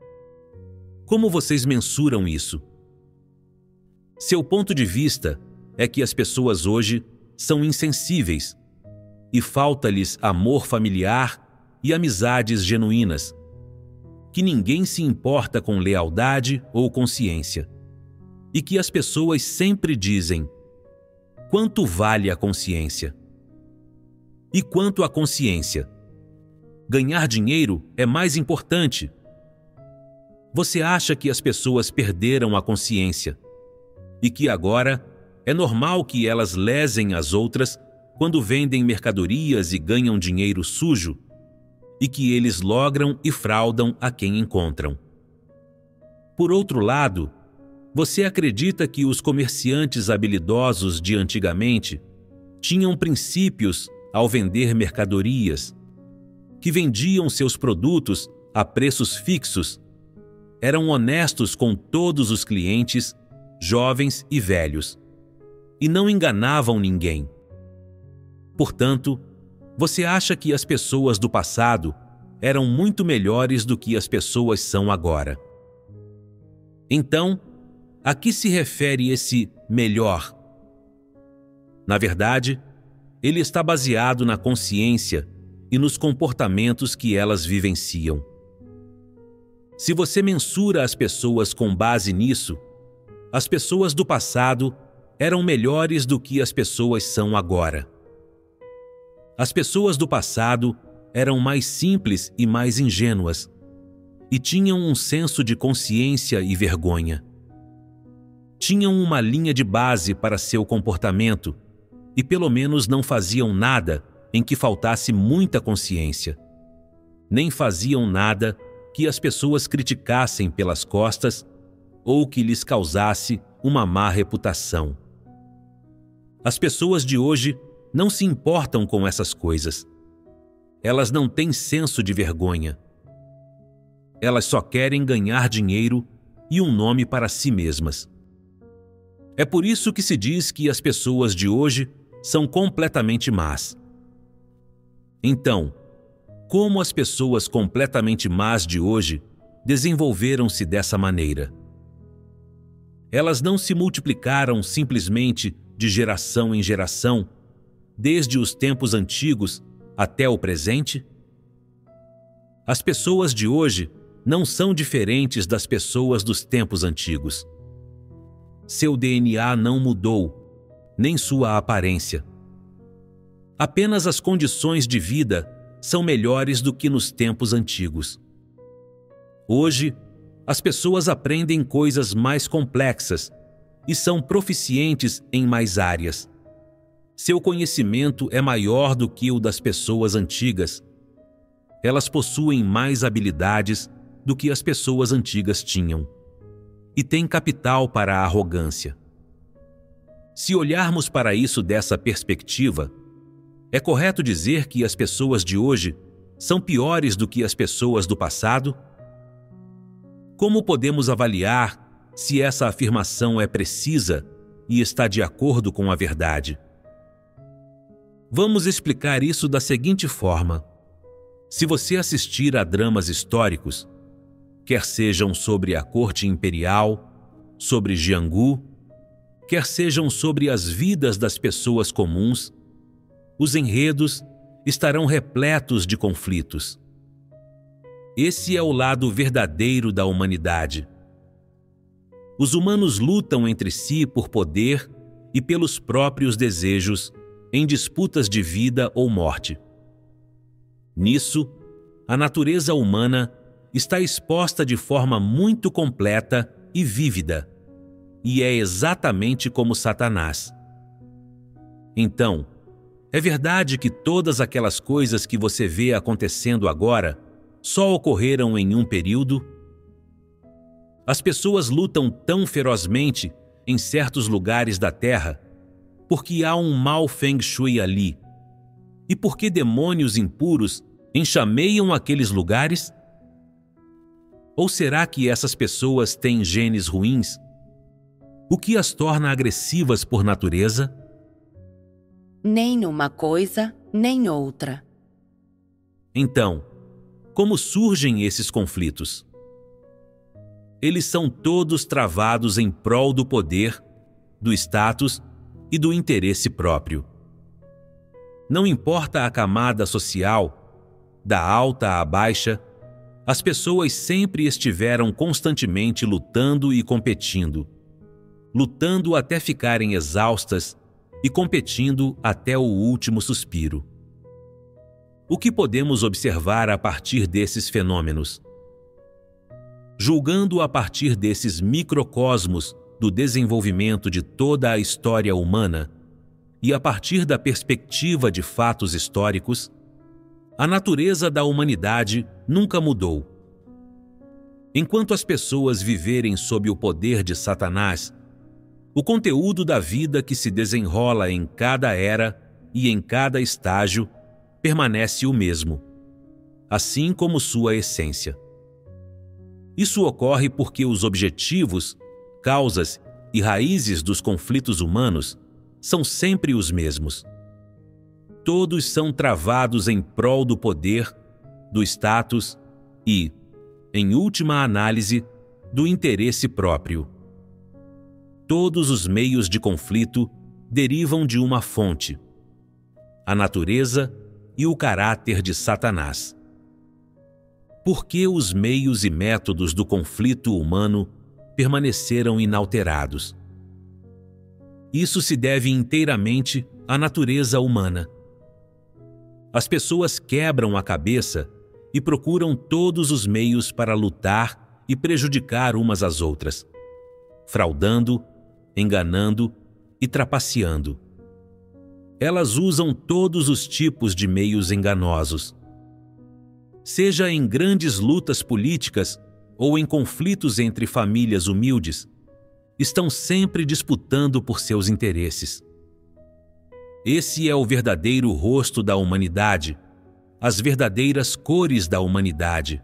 Como vocês mensuram isso? Seu ponto de vista é que as pessoas hoje são insensíveis e falta-lhes amor familiar e amizades genuínas, que ninguém se importa com lealdade ou consciência, e que as pessoas sempre dizem: quanto vale a consciência? E quanto à consciência? Ganhar dinheiro é mais importante. Você acha que as pessoas perderam a consciência e que agora é normal que elas lesem as outras quando vendem mercadorias e ganham dinheiro sujo, e que eles logram e fraudam a quem encontram. Por outro lado, você acredita que os comerciantes habilidosos de antigamente tinham princípios ao vender mercadorias, que vendiam seus produtos a preços fixos, eram honestos com todos os clientes, jovens e velhos, e não enganavam ninguém. Portanto, você acha que as pessoas do passado eram muito melhores do que as pessoas são agora. Então, a que se refere esse melhor? Na verdade, ele está baseado na consciência e nos comportamentos que elas vivenciam. Se você mensura as pessoas com base nisso, as pessoas do passado eram melhores do que as pessoas são agora. As pessoas do passado eram mais simples e mais ingênuas, e tinham um senso de consciência e vergonha. Tinham uma linha de base para seu comportamento, e pelo menos não faziam nada em que faltasse muita consciência. Nem faziam nada que as pessoas criticassem pelas costas ou que lhes causasse uma má reputação. As pessoas de hoje não se importam com essas coisas. Elas não têm senso de vergonha. Elas só querem ganhar dinheiro e um nome para si mesmas. É por isso que se diz que as pessoas de hoje são completamente más. Então, como as pessoas completamente más de hoje desenvolveram-se dessa maneira? Elas não se multiplicaram simplesmente de geração em geração, desde os tempos antigos até o presente? As pessoas de hoje não são diferentes das pessoas dos tempos antigos. Seu D N A não mudou, nem sua aparência. Apenas as condições de vida são melhores do que nos tempos antigos. Hoje, as pessoas aprendem coisas mais complexas e são proficientes em mais áreas. Seu conhecimento é maior do que o das pessoas antigas. Elas possuem mais habilidades do que as pessoas antigas tinham, e têm capital para a arrogância. Se olharmos para isso dessa perspectiva, é correto dizer que as pessoas de hoje são piores do que as pessoas do passado? Como podemos avaliar se essa afirmação é precisa e está de acordo com a verdade? Vamos explicar isso da seguinte forma. Se você assistir a dramas históricos, quer sejam sobre a corte imperial, sobre Jianghu, quer sejam sobre as vidas das pessoas comuns, os enredos estarão repletos de conflitos. Esse é o lado verdadeiro da humanidade. Os humanos lutam entre si por poder e pelos próprios desejos em disputas de vida ou morte. Nisso, a natureza humana está exposta de forma muito completa e vívida, e é exatamente como Satanás. Então, É verdade que todas aquelas coisas que você vê acontecendo agora só ocorreram em um período? As pessoas lutam tão ferozmente em certos lugares da Terra porque há um mau feng shui ali. E porque demônios impuros enxameiam aqueles lugares? Ou será que essas pessoas têm genes ruins? O que as torna agressivas por natureza? Nem uma coisa, nem outra. Então, como surgem esses conflitos? Eles são todos travados em prol do poder, do status e do interesse próprio. Não importa a camada social, da alta à baixa, as pessoas sempre estiveram constantemente lutando e competindo, lutando até ficarem exaustas e competindo até o último suspiro. O que podemos observar a partir desses fenômenos? Julgando a partir desses microcosmos do desenvolvimento de toda a história humana e a partir da perspectiva de fatos históricos, a natureza da humanidade nunca mudou. Enquanto as pessoas viverem sob o poder de Satanás, o conteúdo da vida que se desenrola em cada era e em cada estágio permanece o mesmo, assim como sua essência. Isso ocorre porque os objetivos, causas e raízes dos conflitos humanos são sempre os mesmos. Todos são travados em prol do poder, do status e, em última análise, do interesse próprio. Todos os meios de conflito derivam de uma fonte: a natureza e o caráter de Satanás. Por que os meios e métodos do conflito humano permaneceram inalterados? Isso se deve inteiramente à natureza humana. As pessoas quebram a cabeça e procuram todos os meios para lutar e prejudicar umas às outras, fraudando, enganando e trapaceando. Elas usam todos os tipos de meios enganosos. Seja em grandes lutas políticas ou em conflitos entre famílias humildes, estão sempre disputando por seus interesses. Esse é o verdadeiro rosto da humanidade, as verdadeiras cores da humanidade.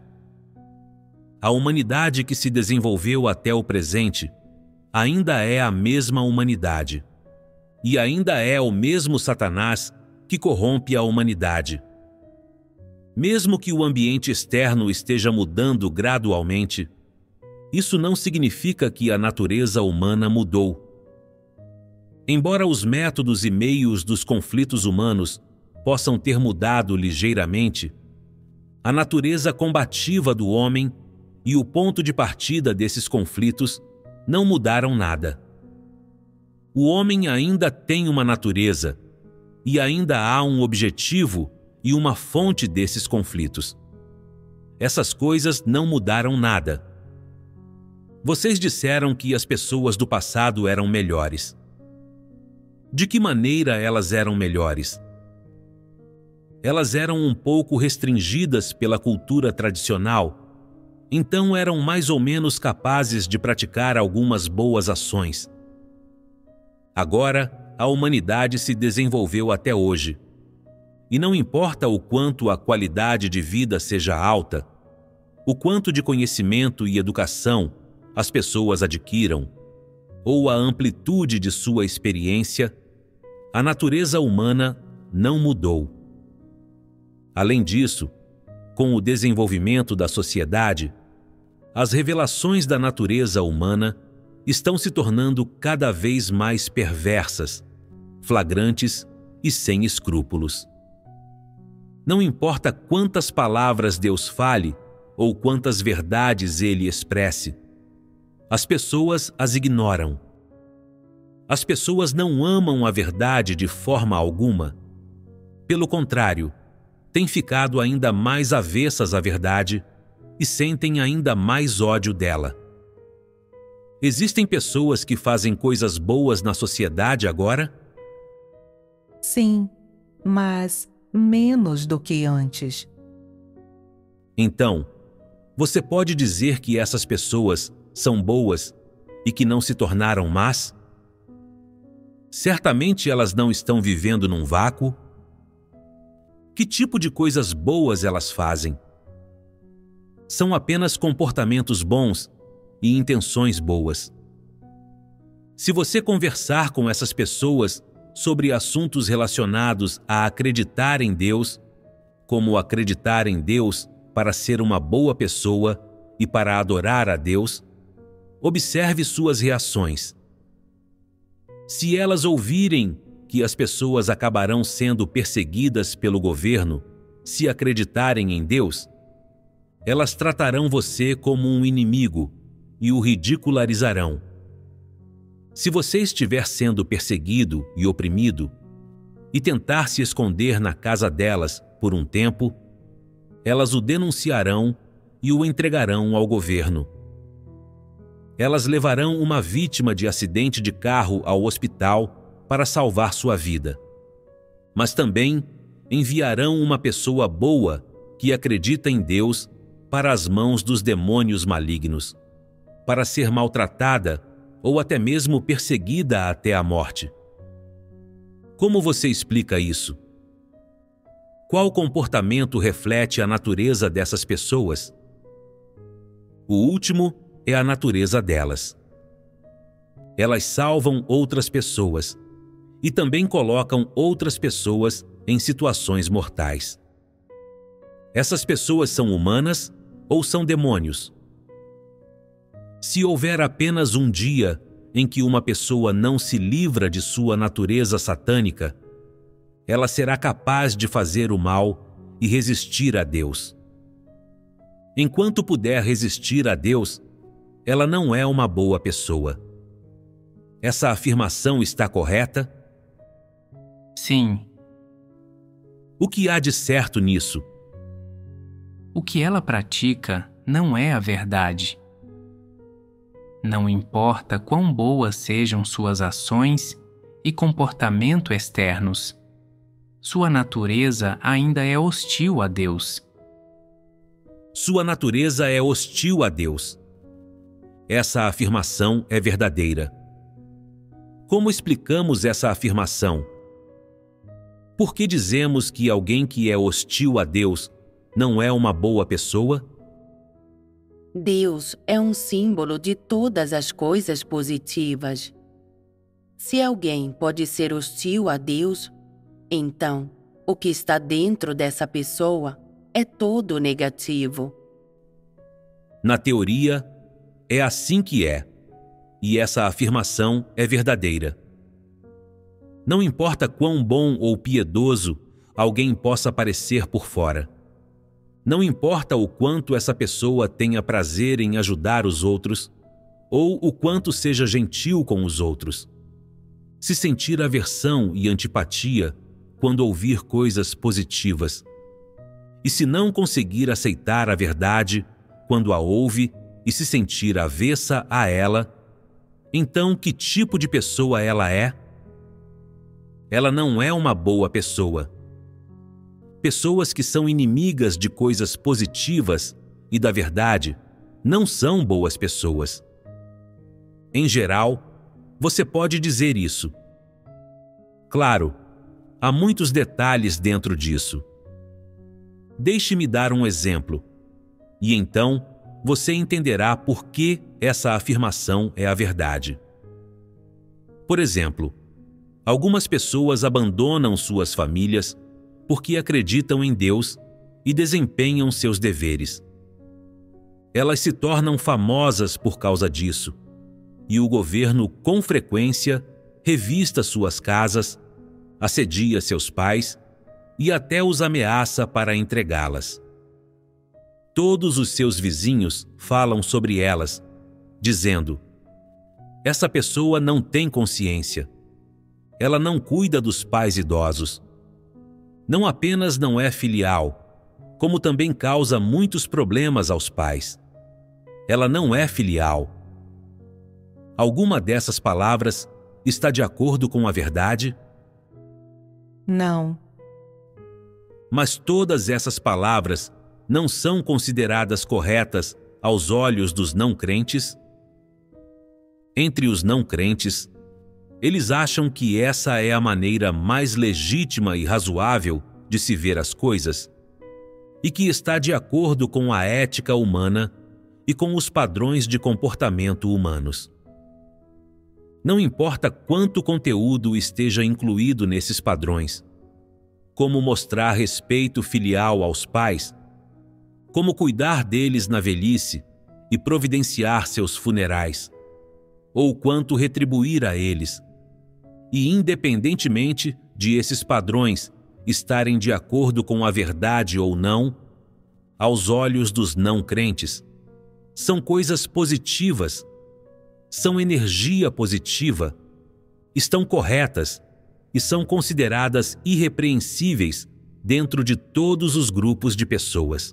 A humanidade que se desenvolveu até o presente ainda é a mesma humanidade, e ainda é o mesmo Satanás que corrompe a humanidade. Mesmo que o ambiente externo esteja mudando gradualmente, isso não significa que a natureza humana mudou. Embora os métodos e meios dos conflitos humanos possam ter mudado ligeiramente, a natureza combativa do homem e o ponto de partida desses conflitos não mudaram nada. O homem ainda tem uma natureza e ainda há um objetivo e uma fonte desses conflitos. Essas coisas não mudaram nada. Vocês disseram que as pessoas do passado eram melhores. De que maneira elas eram melhores? Elas eram um pouco restringidas pela cultura tradicional, então eram mais ou menos capazes de praticar algumas boas ações. Agora, a humanidade se desenvolveu até hoje. E não importa o quanto a qualidade de vida seja alta, o quanto de conhecimento e educação as pessoas adquiram, ou a amplitude de sua experiência, a natureza humana não mudou. Além disso, com o desenvolvimento da sociedade, as revelações da natureza humana estão se tornando cada vez mais perversas, flagrantes e sem escrúpulos. Não importa quantas palavras Deus fale ou quantas verdades Ele expresse, as pessoas as ignoram. As pessoas não amam a verdade de forma alguma. Pelo contrário, têm ficado ainda mais avessas à verdade e sentem ainda mais ódio dela. Existem pessoas que fazem coisas boas na sociedade agora? Sim, mas menos do que antes. Então, você pode dizer que essas pessoas são boas e que não se tornaram más? Certamente elas não estão vivendo num vácuo. Que tipo de coisas boas elas fazem? São apenas comportamentos bons e intenções boas. Se você conversar com essas pessoas sobre assuntos relacionados a acreditar em Deus, como acreditar em Deus para ser uma boa pessoa e para adorar a Deus, observe suas reações. Se elas ouvirem que as pessoas acabarão sendo perseguidas pelo governo se acreditarem em Deus, elas tratarão você como um inimigo e o ridicularizarão. Se você estiver sendo perseguido e oprimido e tentar se esconder na casa delas por um tempo, elas o denunciarão e o entregarão ao governo. Elas levarão uma vítima de acidente de carro ao hospital para salvar sua vida. Mas também enviarão uma pessoa boa que acredita em Deus para as mãos dos demônios malignos, para ser maltratada ou até mesmo perseguida até a morte. Como você explica isso? Qual comportamento reflete a natureza dessas pessoas? O último é a natureza delas. Elas salvam outras pessoas e também colocam outras pessoas em situações mortais. Essas pessoas são humanas ou são demônios? Se houver apenas um dia em que uma pessoa não se livra de sua natureza satânica, ela será capaz de fazer o mal e resistir a Deus. Enquanto puder resistir a Deus, ela não é uma boa pessoa. Essa afirmação está correta? Sim. O que há de certo nisso? O que ela pratica não é a verdade. Não importa quão boas sejam suas ações e comportamento externos, sua natureza ainda é hostil a Deus. Sua natureza é hostil a Deus. Essa afirmação é verdadeira. Como explicamos essa afirmação? Por que dizemos que alguém que é hostil a Deus não é uma boa pessoa? Deus é um símbolo de todas as coisas positivas. Se alguém pode ser hostil a Deus, então o que está dentro dessa pessoa é todo negativo. Na teoria, é assim que é, e essa afirmação é verdadeira. Não importa quão bom ou piedoso alguém possa parecer por fora. Não importa o quanto essa pessoa tenha prazer em ajudar os outros, ou o quanto seja gentil com os outros. Se sentir aversão e antipatia quando ouvir coisas positivas. E se não conseguir aceitar a verdade quando a ouve e se sentir avessa a ela, então que tipo de pessoa ela é? Ela não é uma boa pessoa. Pessoas que são inimigas de coisas positivas e da verdade não são boas pessoas. Em geral, você pode dizer isso. Claro, há muitos detalhes dentro disso. Deixe-me dar um exemplo, e então você entenderá por que essa afirmação é a verdade. Por exemplo, algumas pessoas abandonam suas famílias porque acreditam em Deus e desempenham seus deveres. Elas se tornam famosas por causa disso, e o governo, com frequência, revista suas casas, assedia seus pais e até os ameaça para entregá-las. Todos os seus vizinhos falam sobre elas, dizendo: essa pessoa não tem consciência. Ela não cuida dos pais idosos. Não apenas não é filial, como também causa muitos problemas aos pais. Ela não é filial. Alguma dessas palavras está de acordo com a verdade? Não, Mas todas essas palavras não são consideradas corretas aos olhos dos não-crentes? Entre os não-crentes, eles acham que essa é a maneira mais legítima e razoável de se ver as coisas, e que está de acordo com a ética humana e com os padrões de comportamento humanos. Não importa quanto conteúdo esteja incluído nesses padrões, como mostrar respeito filial aos pais, como cuidar deles na velhice e providenciar seus funerais, ou quanto retribuir a eles, e independentemente de esses padrões estarem de acordo com a verdade ou não, aos olhos dos não-crentes, são coisas positivas, são energia positiva, estão corretas e são consideradas irrepreensíveis dentro de todos os grupos de pessoas.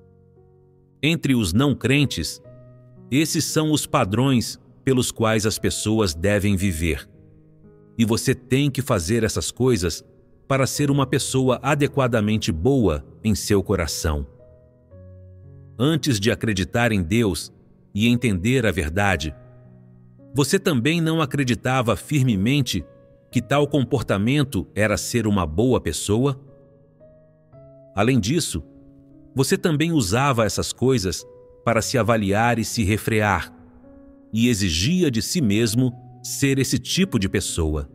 Entre os não-crentes, esses são os padrões pelos quais as pessoas devem viver. E você tem que fazer essas coisas para ser uma pessoa adequadamente boa em seu coração. Antes de acreditar em Deus e entender a verdade, você também não acreditava firmemente que tal comportamento era ser uma boa pessoa? Além disso, você também usava essas coisas para se avaliar e se refrear, e exigia de si mesmo ser esse tipo de pessoa.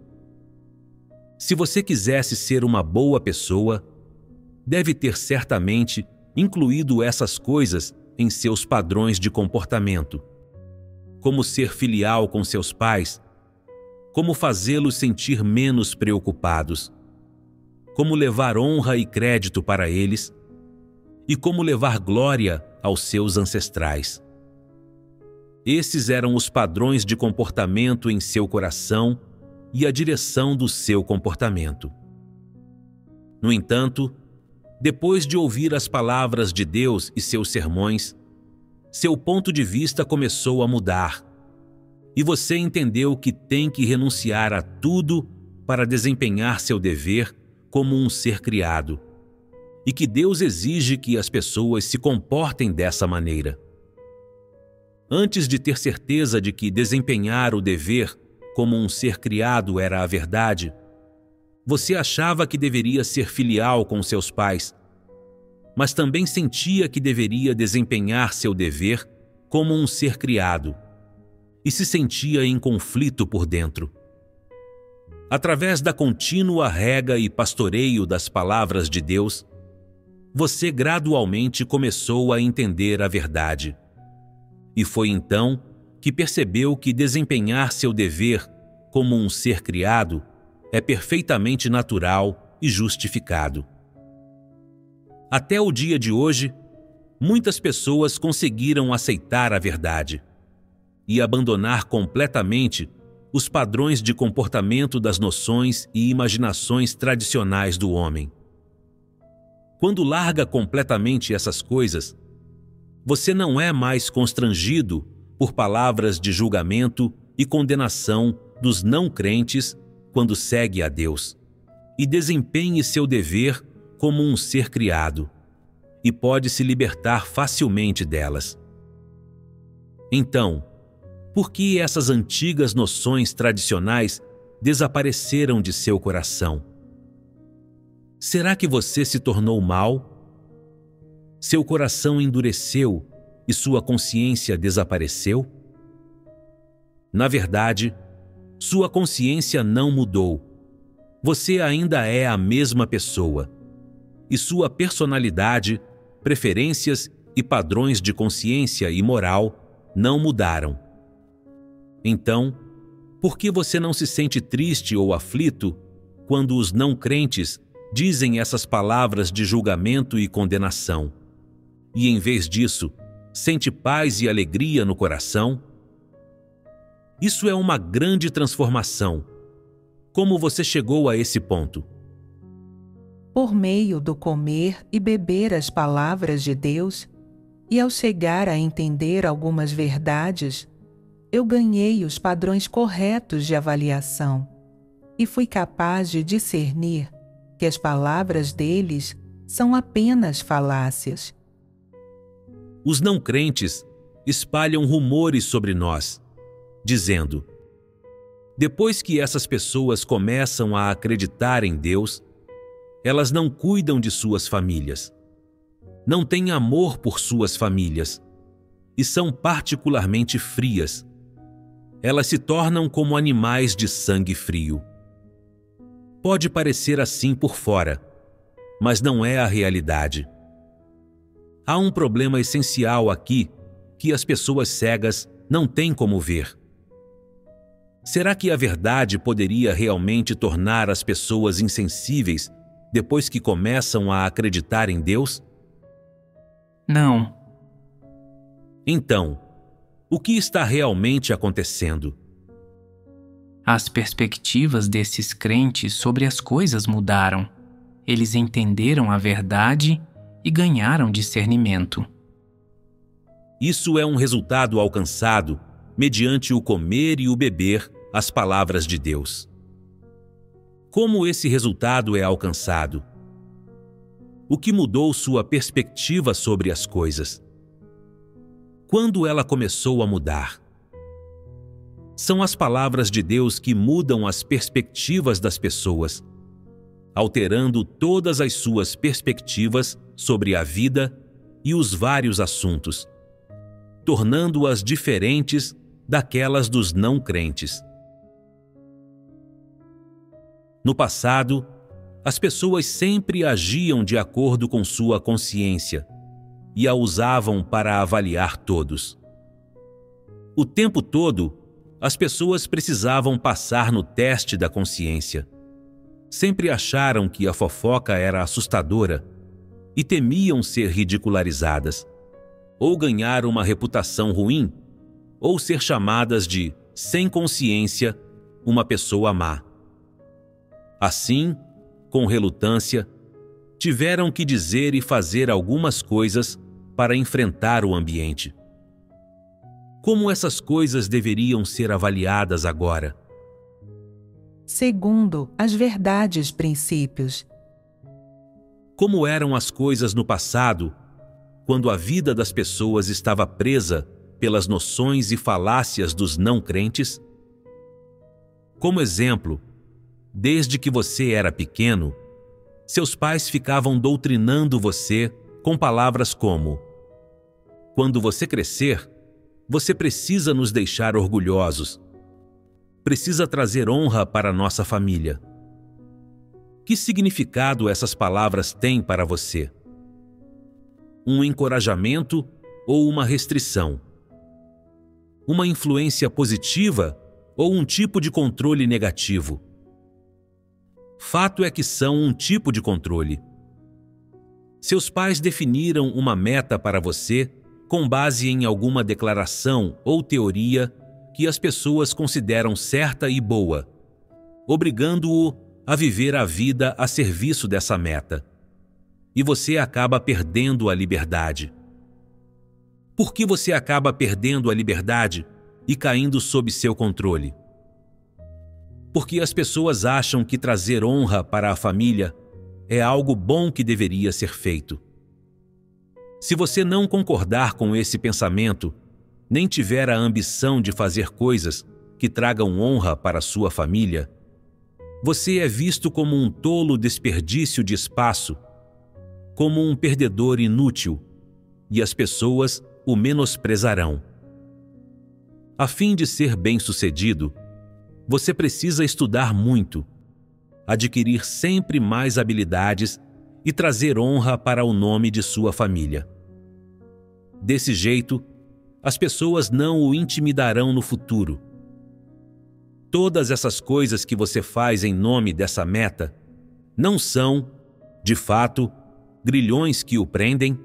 Se você quisesse ser uma boa pessoa, deve ter certamente incluído essas coisas em seus padrões de comportamento, como ser filial com seus pais, como fazê-los sentir menos preocupados, como levar honra e crédito para eles e como levar glória aos seus ancestrais. Esses eram os padrões de comportamento em seu coração e a direção do seu comportamento. No entanto, depois de ouvir as palavras de Deus e seus sermões, seu ponto de vista começou a mudar, e você entendeu que tem que renunciar a tudo para desempenhar seu dever como um ser criado, e que Deus exige que as pessoas se comportem dessa maneira. Antes de ter certeza de que desempenhar o dever como um ser criado era a verdade, você achava que deveria ser filial com seus pais, mas também sentia que deveria desempenhar seu dever como um ser criado, e se sentia em conflito por dentro. Através da contínua rega e pastoreio das palavras de Deus, você gradualmente começou a entender a verdade. E foi então que percebeu que desempenhar seu dever como um ser criado é perfeitamente natural e justificado. Até o dia de hoje, muitas pessoas conseguiram aceitar a verdade e abandonar completamente os padrões de comportamento das noções e imaginações tradicionais do homem. Quando larga completamente essas coisas, você não é mais constrangido por palavras de julgamento e condenação dos não-crentes quando segue a Deus, e desempenhe seu dever como um ser criado, e pode se libertar facilmente delas. Então, por que essas antigas noções tradicionais desapareceram de seu coração? Será que você se tornou mau? Seu coração endureceu e sua consciência desapareceu? Na verdade, sua consciência não mudou. Você ainda é a mesma pessoa, e sua personalidade, preferências e padrões de consciência e moral não mudaram. Então, por que você não se sente triste ou aflito quando os não-crentes dizem essas palavras de julgamento e condenação, e em vez disso, sente paz e alegria no coração? Isso é uma grande transformação. Como você chegou a esse ponto? Por meio do comer e beber as palavras de Deus, e ao chegar a entender algumas verdades, eu ganhei os padrões corretos de avaliação e fui capaz de discernir que as palavras deles são apenas falácias. Os não crentes espalham rumores sobre nós, dizendo: depois que essas pessoas começam a acreditar em Deus, elas não cuidam de suas famílias, não têm amor por suas famílias e são particularmente frias. Elas se tornam como animais de sangue frio. Pode parecer assim por fora, mas não é a realidade. Há um problema essencial aqui que as pessoas cegas não têm como ver. Será que a verdade poderia realmente tornar as pessoas insensíveis depois que começam a acreditar em Deus? Não. Então, o que está realmente acontecendo? As perspectivas desses crentes sobre as coisas mudaram. Eles entenderam a verdade e ganharam discernimento. Isso é um resultado alcançado mediante o comer e o beber as palavras de Deus. Como esse resultado é alcançado? O que mudou sua perspectiva sobre as coisas? Quando ela começou a mudar? São as palavras de Deus que mudam as perspectivas das pessoas, alterando todas as suas perspectivas sobre a vida e os vários assuntos, tornando-as diferentes daquelas dos não crentes. No passado, as pessoas sempre agiam de acordo com sua consciência e a usavam para avaliar todos. O tempo todo, as pessoas precisavam passar no teste da consciência. Sempre acharam que a fofoca era assustadora e temiam ser ridicularizadas, ou ganhar uma reputação ruim, ou ser chamadas de, sem consciência, uma pessoa má. Assim, com relutância, tiveram que dizer e fazer algumas coisas para enfrentar o ambiente. Como essas coisas deveriam ser avaliadas agora? Segundo as verdades princípios. Como eram as coisas no passado, quando a vida das pessoas estava presa pelas noções e falácias dos não crentes? Como exemplo, desde que você era pequeno, seus pais ficavam doutrinando você com palavras como: quando você crescer, você precisa nos deixar orgulhosos. Precisa trazer honra para nossa família. Que significado essas palavras têm para você? Um encorajamento ou uma restrição? Uma influência positiva ou um tipo de controle negativo? Fato é que são um tipo de controle. Seus pais definiram uma meta para você com base em alguma declaração ou teoria que as pessoas consideram certa e boa, obrigando-o a viver a vida a serviço dessa meta. E você acaba perdendo a liberdade. Por que você acaba perdendo a liberdade e caindo sob seu controle? Porque as pessoas acham que trazer honra para a família é algo bom que deveria ser feito. Se você não concordar com esse pensamento, nem tiver a ambição de fazer coisas que tragam honra para sua família, você é visto como um tolo desperdício de espaço, como um perdedor inútil, e as pessoas o menosprezarão. A fim de ser bem-sucedido, você precisa estudar muito, adquirir sempre mais habilidades e trazer honra para o nome de sua família. Desse jeito, as pessoas não o intimidarão no futuro. Todas essas coisas que você faz em nome dessa meta não são, de fato, grilhões que o prendem?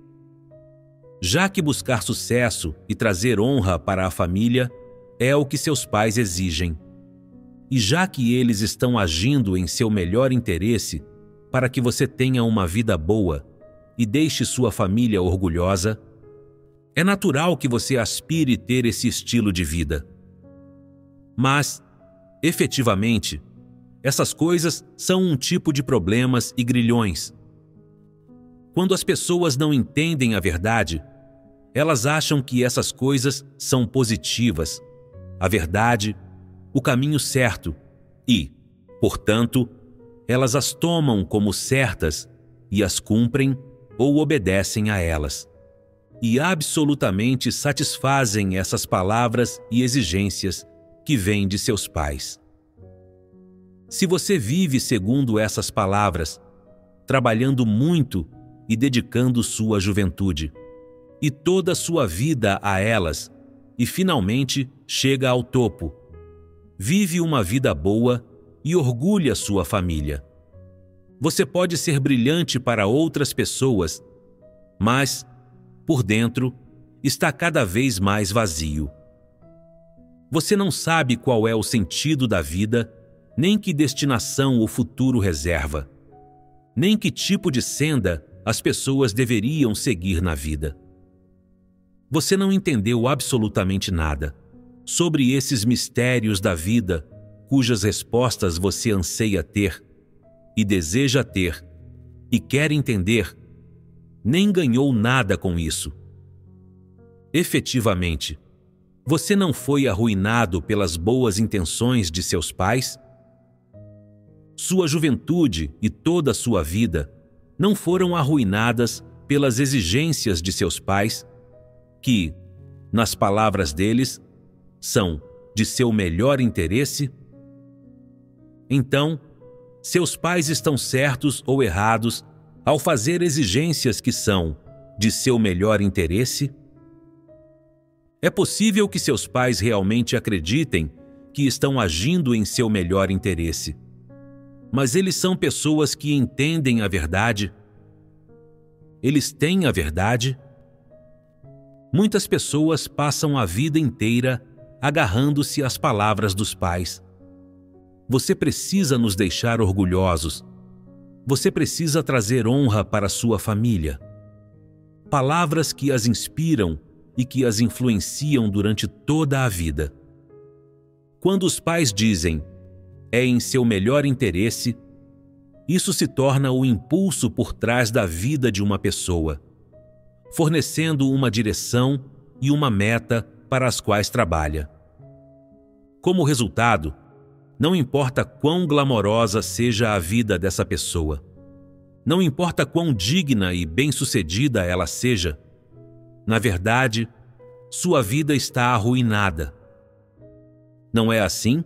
Já que buscar sucesso e trazer honra para a família é o que seus pais exigem, e já que eles estão agindo em seu melhor interesse para que você tenha uma vida boa e deixe sua família orgulhosa, é natural que você aspire ter esse estilo de vida. Mas, efetivamente, essas coisas são um tipo de problemas e grilhões. Quando as pessoas não entendem a verdade, elas acham que essas coisas são positivas, a verdade, o caminho certo e, portanto, elas as tomam como certas e as cumprem ou obedecem a elas. E absolutamente satisfazem essas palavras e exigências que vêm de seus pais. Se você vive segundo essas palavras, trabalhando muito e dedicando sua juventude, e toda a sua vida a elas, e finalmente chega ao topo, vive uma vida boa e orgulha sua família. Você pode ser brilhante para outras pessoas, mas, por dentro, está cada vez mais vazio. Você não sabe qual é o sentido da vida, nem que destinação o futuro reserva, nem que tipo de senda as pessoas deveriam seguir na vida. Você não entendeu absolutamente nada sobre esses mistérios da vida cujas respostas você anseia ter e deseja ter e quer entender, nem ganhou nada com isso. Efetivamente, você não foi arruinado pelas boas intenções de seus pais? Sua juventude e toda a sua vida não foram arruinadas pelas exigências de seus pais, que, nas palavras deles, são de seu melhor interesse? Então, seus pais estão certos ou errados ao fazer exigências que são de seu melhor interesse? É possível que seus pais realmente acreditem que estão agindo em seu melhor interesse, mas eles são pessoas que entendem a verdade? Eles têm a verdade? Muitas pessoas passam a vida inteira agarrando-se às palavras dos pais. Você precisa nos deixar orgulhosos. Você precisa trazer honra para sua família. Palavras que as inspiram e que as influenciam durante toda a vida. Quando os pais dizem, é em seu melhor interesse, isso se torna o impulso por trás da vida de uma pessoa, fornecendo uma direção e uma meta para as quais trabalha. Como resultado, não importa quão glamourosa seja a vida dessa pessoa, não importa quão digna e bem-sucedida ela seja, na verdade, sua vida está arruinada. Não é assim?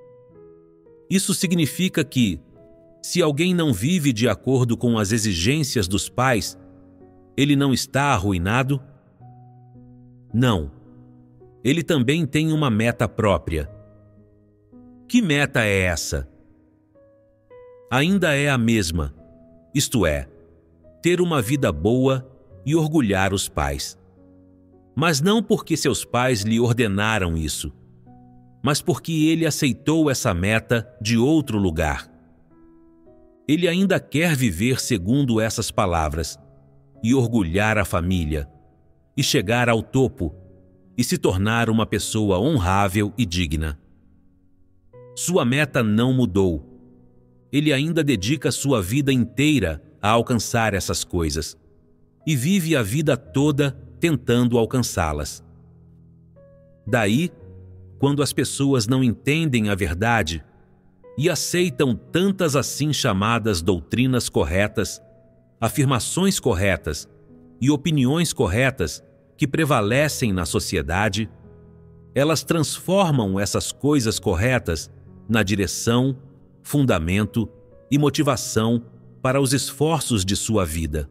Isso significa que, se alguém não vive de acordo com as exigências dos pais, ele não está arruinado? Não. Ele também tem uma meta própria. Que meta é essa? Ainda é a mesma, isto é, ter uma vida boa e orgulhar os pais. Mas não porque seus pais lhe ordenaram isso, mas porque ele aceitou essa meta de outro lugar. Ele ainda quer viver segundo essas palavras e orgulhar a família, e chegar ao topo, e se tornar uma pessoa honrável e digna. Sua meta não mudou. Ele ainda dedica sua vida inteira a alcançar essas coisas, e vive a vida toda tentando alcançá-las. Daí, quando as pessoas não entendem a verdade e aceitam tantas assim chamadas doutrinas corretas, afirmações corretas e opiniões corretas que prevalecem na sociedade, elas transformam essas coisas corretas na direção, fundamento e motivação para os esforços de sua vida.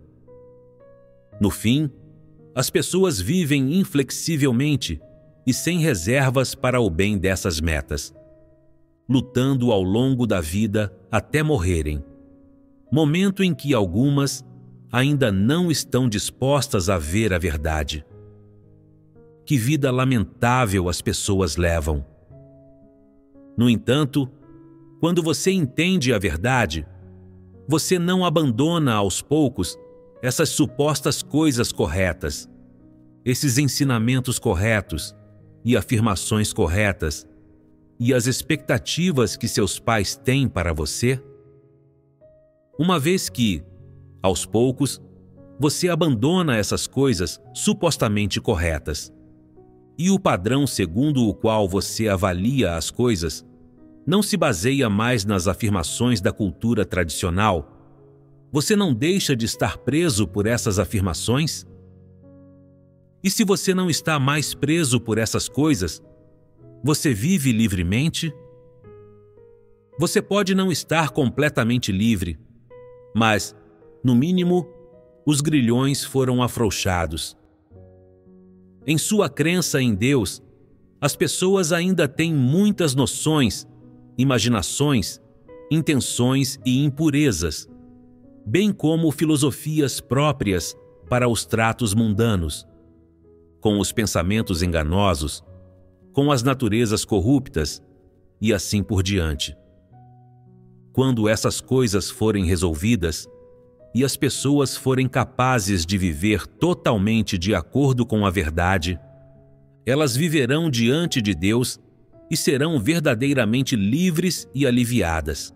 No fim, as pessoas vivem inflexivelmente e sem reservas para o bem dessas metas, lutando ao longo da vida até morrerem, momento em que algumas ainda não estão dispostas a ver a verdade. Que vida lamentável as pessoas levam! No entanto, quando você entende a verdade, você não abandona aos poucos essas supostas coisas corretas, esses ensinamentos corretos e afirmações corretas e as expectativas que seus pais têm para você? Uma vez que, aos poucos, você abandona essas coisas supostamente corretas. E o padrão segundo o qual você avalia as coisas não se baseia mais nas afirmações da cultura tradicional. Você não deixa de estar preso por essas afirmações? E se você não está mais preso por essas coisas, você vive livremente? Você pode não estar completamente livre, mas, no mínimo, os grilhões foram afrouxados. Em sua crença em Deus, as pessoas ainda têm muitas noções, imaginações, intenções e impurezas, bem como filosofias próprias para os tratos mundanos, com os pensamentos enganosos, com as naturezas corruptas e assim por diante. Quando essas coisas forem resolvidas e as pessoas forem capazes de viver totalmente de acordo com a verdade, elas viverão diante de Deus e serão verdadeiramente livres e aliviadas.